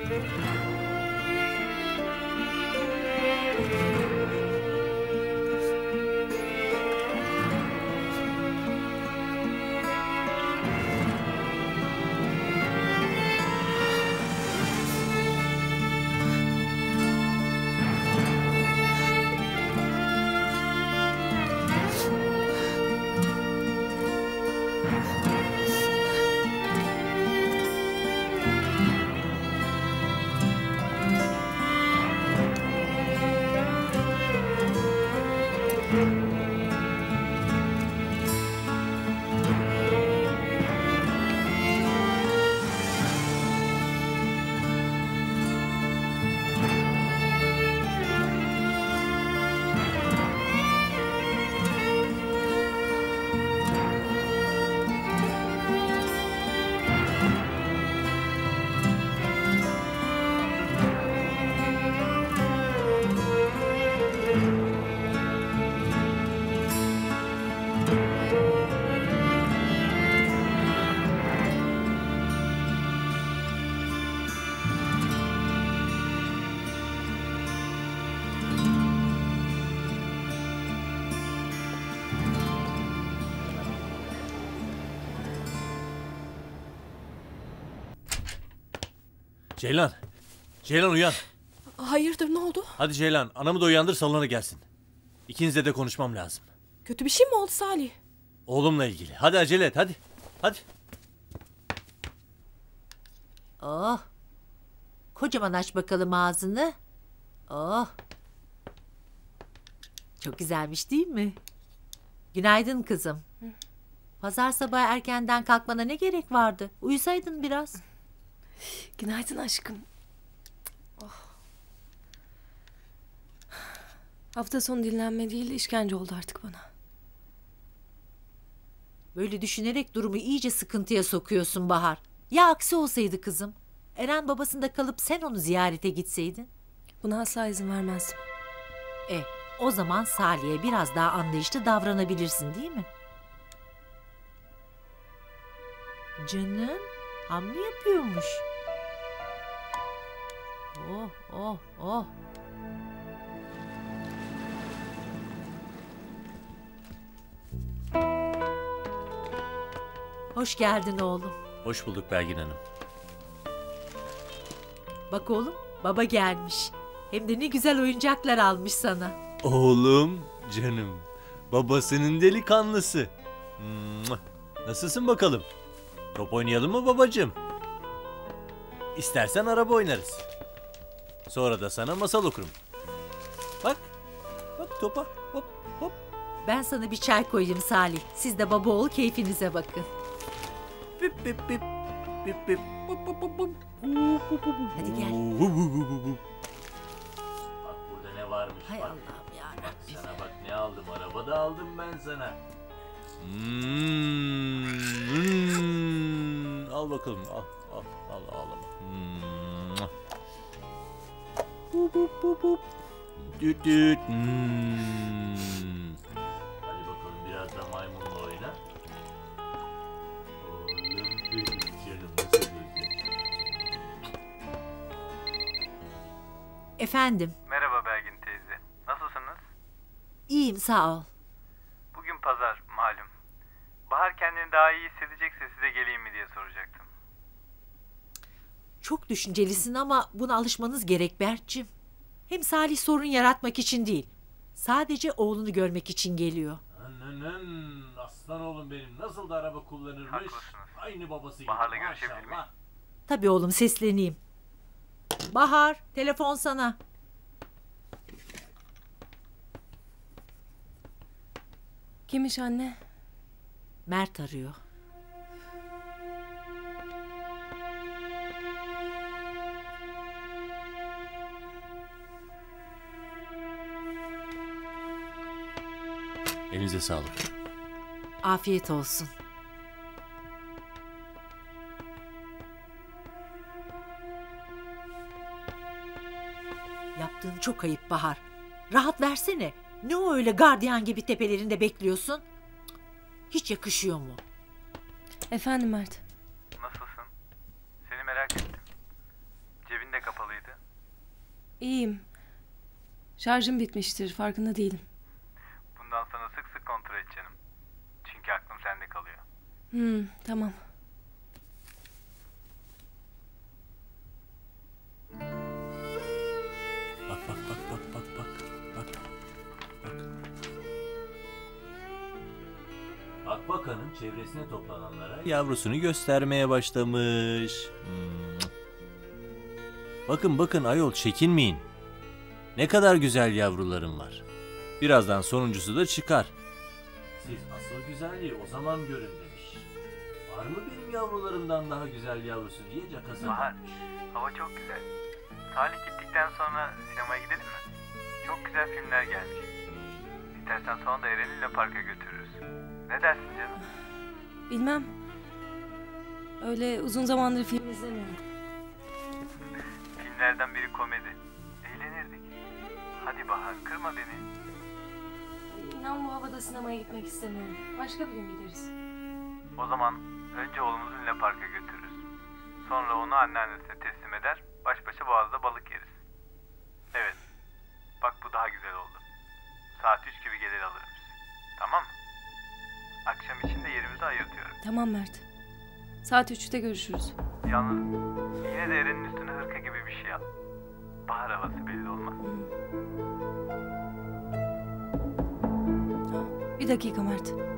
Speaker 3: Ceylan. Ceylan uyan.
Speaker 5: Hayırdır, ne oldu?
Speaker 3: Hadi Ceylan, anamı da uyandır, salona gelsin. İkinizle de konuşmam lazım.
Speaker 5: Kötü bir şey mi oldu Salih?
Speaker 3: Oğlumla ilgili. Hadi acele et, hadi. Hadi.
Speaker 2: Oh. Kocaman aç bakalım ağzını. Oh. Çok güzelmiş değil mi? Günaydın kızım. Pazar sabahı erkenden kalkmana ne gerek vardı? Uyusaydın biraz.
Speaker 1: Günaydın aşkım. Oh. Hafta sonu dinlenme değil, işkence oldu artık bana.
Speaker 2: Böyle düşünerek durumu iyice sıkıntıya sokuyorsun Bahar. Ya aksi olsaydı kızım? Eren babasında kalıp sen onu ziyarete gitseydin?
Speaker 1: Buna asla izin vermezdim.
Speaker 2: E, o zaman Salih'e biraz daha anlayışlı davranabilirsin değil mi? Canım, hamle yapıyormuş. Oh, oh, oh. Hoş geldin oğlum.
Speaker 3: Hoş bulduk Belgin Hanım.
Speaker 2: Bak oğlum, baba gelmiş. Hem de ne güzel oyuncaklar almış sana.
Speaker 3: Oğlum, canım. Babasının delikanlısı. Nasılsın bakalım? Top oynayalım mı babacığım? İstersen araba oynarız. Sonra da sana masal okurum. Bak, bak topa, hop hop.
Speaker 2: Ben sana bir çay koyayım Salih. Siz de baba oğul keyfinize bakın.
Speaker 3: Bip bip bip. Bip bip.
Speaker 2: Hadi gel.
Speaker 3: Bak burada ne varmış.
Speaker 2: Hay
Speaker 3: bak.
Speaker 2: Allah'ım yarabbim.
Speaker 3: Bak sana bak ne aldım. Arabada aldım ben sana. Hmm, hmm. Al bakalım. Al al al ağlama. Hmm. Bup bup bup bup. Düt düt. Hmm. Hadi bakalım biraz da maymunla oyna. Oğlum benim canım nasıl özledim.
Speaker 2: Efendim.
Speaker 19: Merhaba Belgin teyze. Nasılsınız?
Speaker 2: İyiyim sağ ol.
Speaker 19: Bugün pazar malum. Bahar kendini daha iyi hissedecekse size geleyim mi diye soracaktım.
Speaker 2: Çok düşüncelisin ama buna alışmanız gerek Berk'cim. Hem Salih sorun yaratmak için değil. Sadece oğlunu görmek için geliyor.
Speaker 3: Annenin aslan oğlum benim nasıl da araba kullanırmış.
Speaker 19: Haklısınız.
Speaker 3: Aynı babası gibi.
Speaker 19: Bahar'la görüşebilir miyim?
Speaker 3: Maşallah.
Speaker 2: Tabii oğlum sesleneyim. Bahar, telefon sana.
Speaker 1: Kimmiş anne?
Speaker 2: Mert arıyor.
Speaker 3: Elinize sağlık.
Speaker 2: Afiyet olsun. Yaptığın çok ayıp Bahar. Rahat versene. Ne o öyle gardiyan gibi tepelerinde bekliyorsun? Hiç yakışıyor mu?
Speaker 1: Efendim Mert.
Speaker 19: Nasılsın? Seni merak ettim. Cebinde
Speaker 1: İyiyim. Şarjım bitmiştir, farkında değilim.
Speaker 19: Bundan sonra sık sık kontrol et canım. Çünkü aklım sende kalıyor.
Speaker 1: Hmm, tamam.
Speaker 3: Bak bak bak bak bak bak. Bak. Bak. Akbakanın çevresine toplananlara yavrusunu göstermeye başlamış. Hmm. Bakın bakın ayol, çekinmeyin. Ne kadar güzel yavrularım var. Birazdan sonuncusu da çıkar. Siz asıl güzelliği o zaman görün demiş. Var mı benim yavrularımdan daha güzel yavrusu diye cakası
Speaker 19: Bahar,
Speaker 3: varmış.
Speaker 19: hava çok güzel. Salih gittikten sonra sinemaya gidelim mi? Çok güzel filmler gelmiş. İstersen sonra da Eren'inle parka götürürüz. Ne dersin canım?
Speaker 1: Bilmem. Öyle uzun zamandır film izlemiyorum.
Speaker 19: Filmlerden biri komedi. Eğlenirdik. Hadi Bahar, kırma beni.
Speaker 1: İnan bu havada sinemaya gitmek istemiyorum. Başka bir gün gideriz.
Speaker 19: O zaman önce oğlumuzu Luna Park'a götürürüz. Sonra onu anneannesine teslim eder, baş başa boğazda balık yeriz. Evet. Bak bu daha güzel oldu. Saat üç gibi gelir alırım sizi. Tamam mı? Akşam için de yerimizi ayırtıyorum.
Speaker 1: Tamam Mert. Saat üçte görüşürüz.
Speaker 19: Yalnız yine de Eren'in üstüne hırka gibi bir şey al. Bahar havası belli olmaz.
Speaker 1: Bir dakika Mert.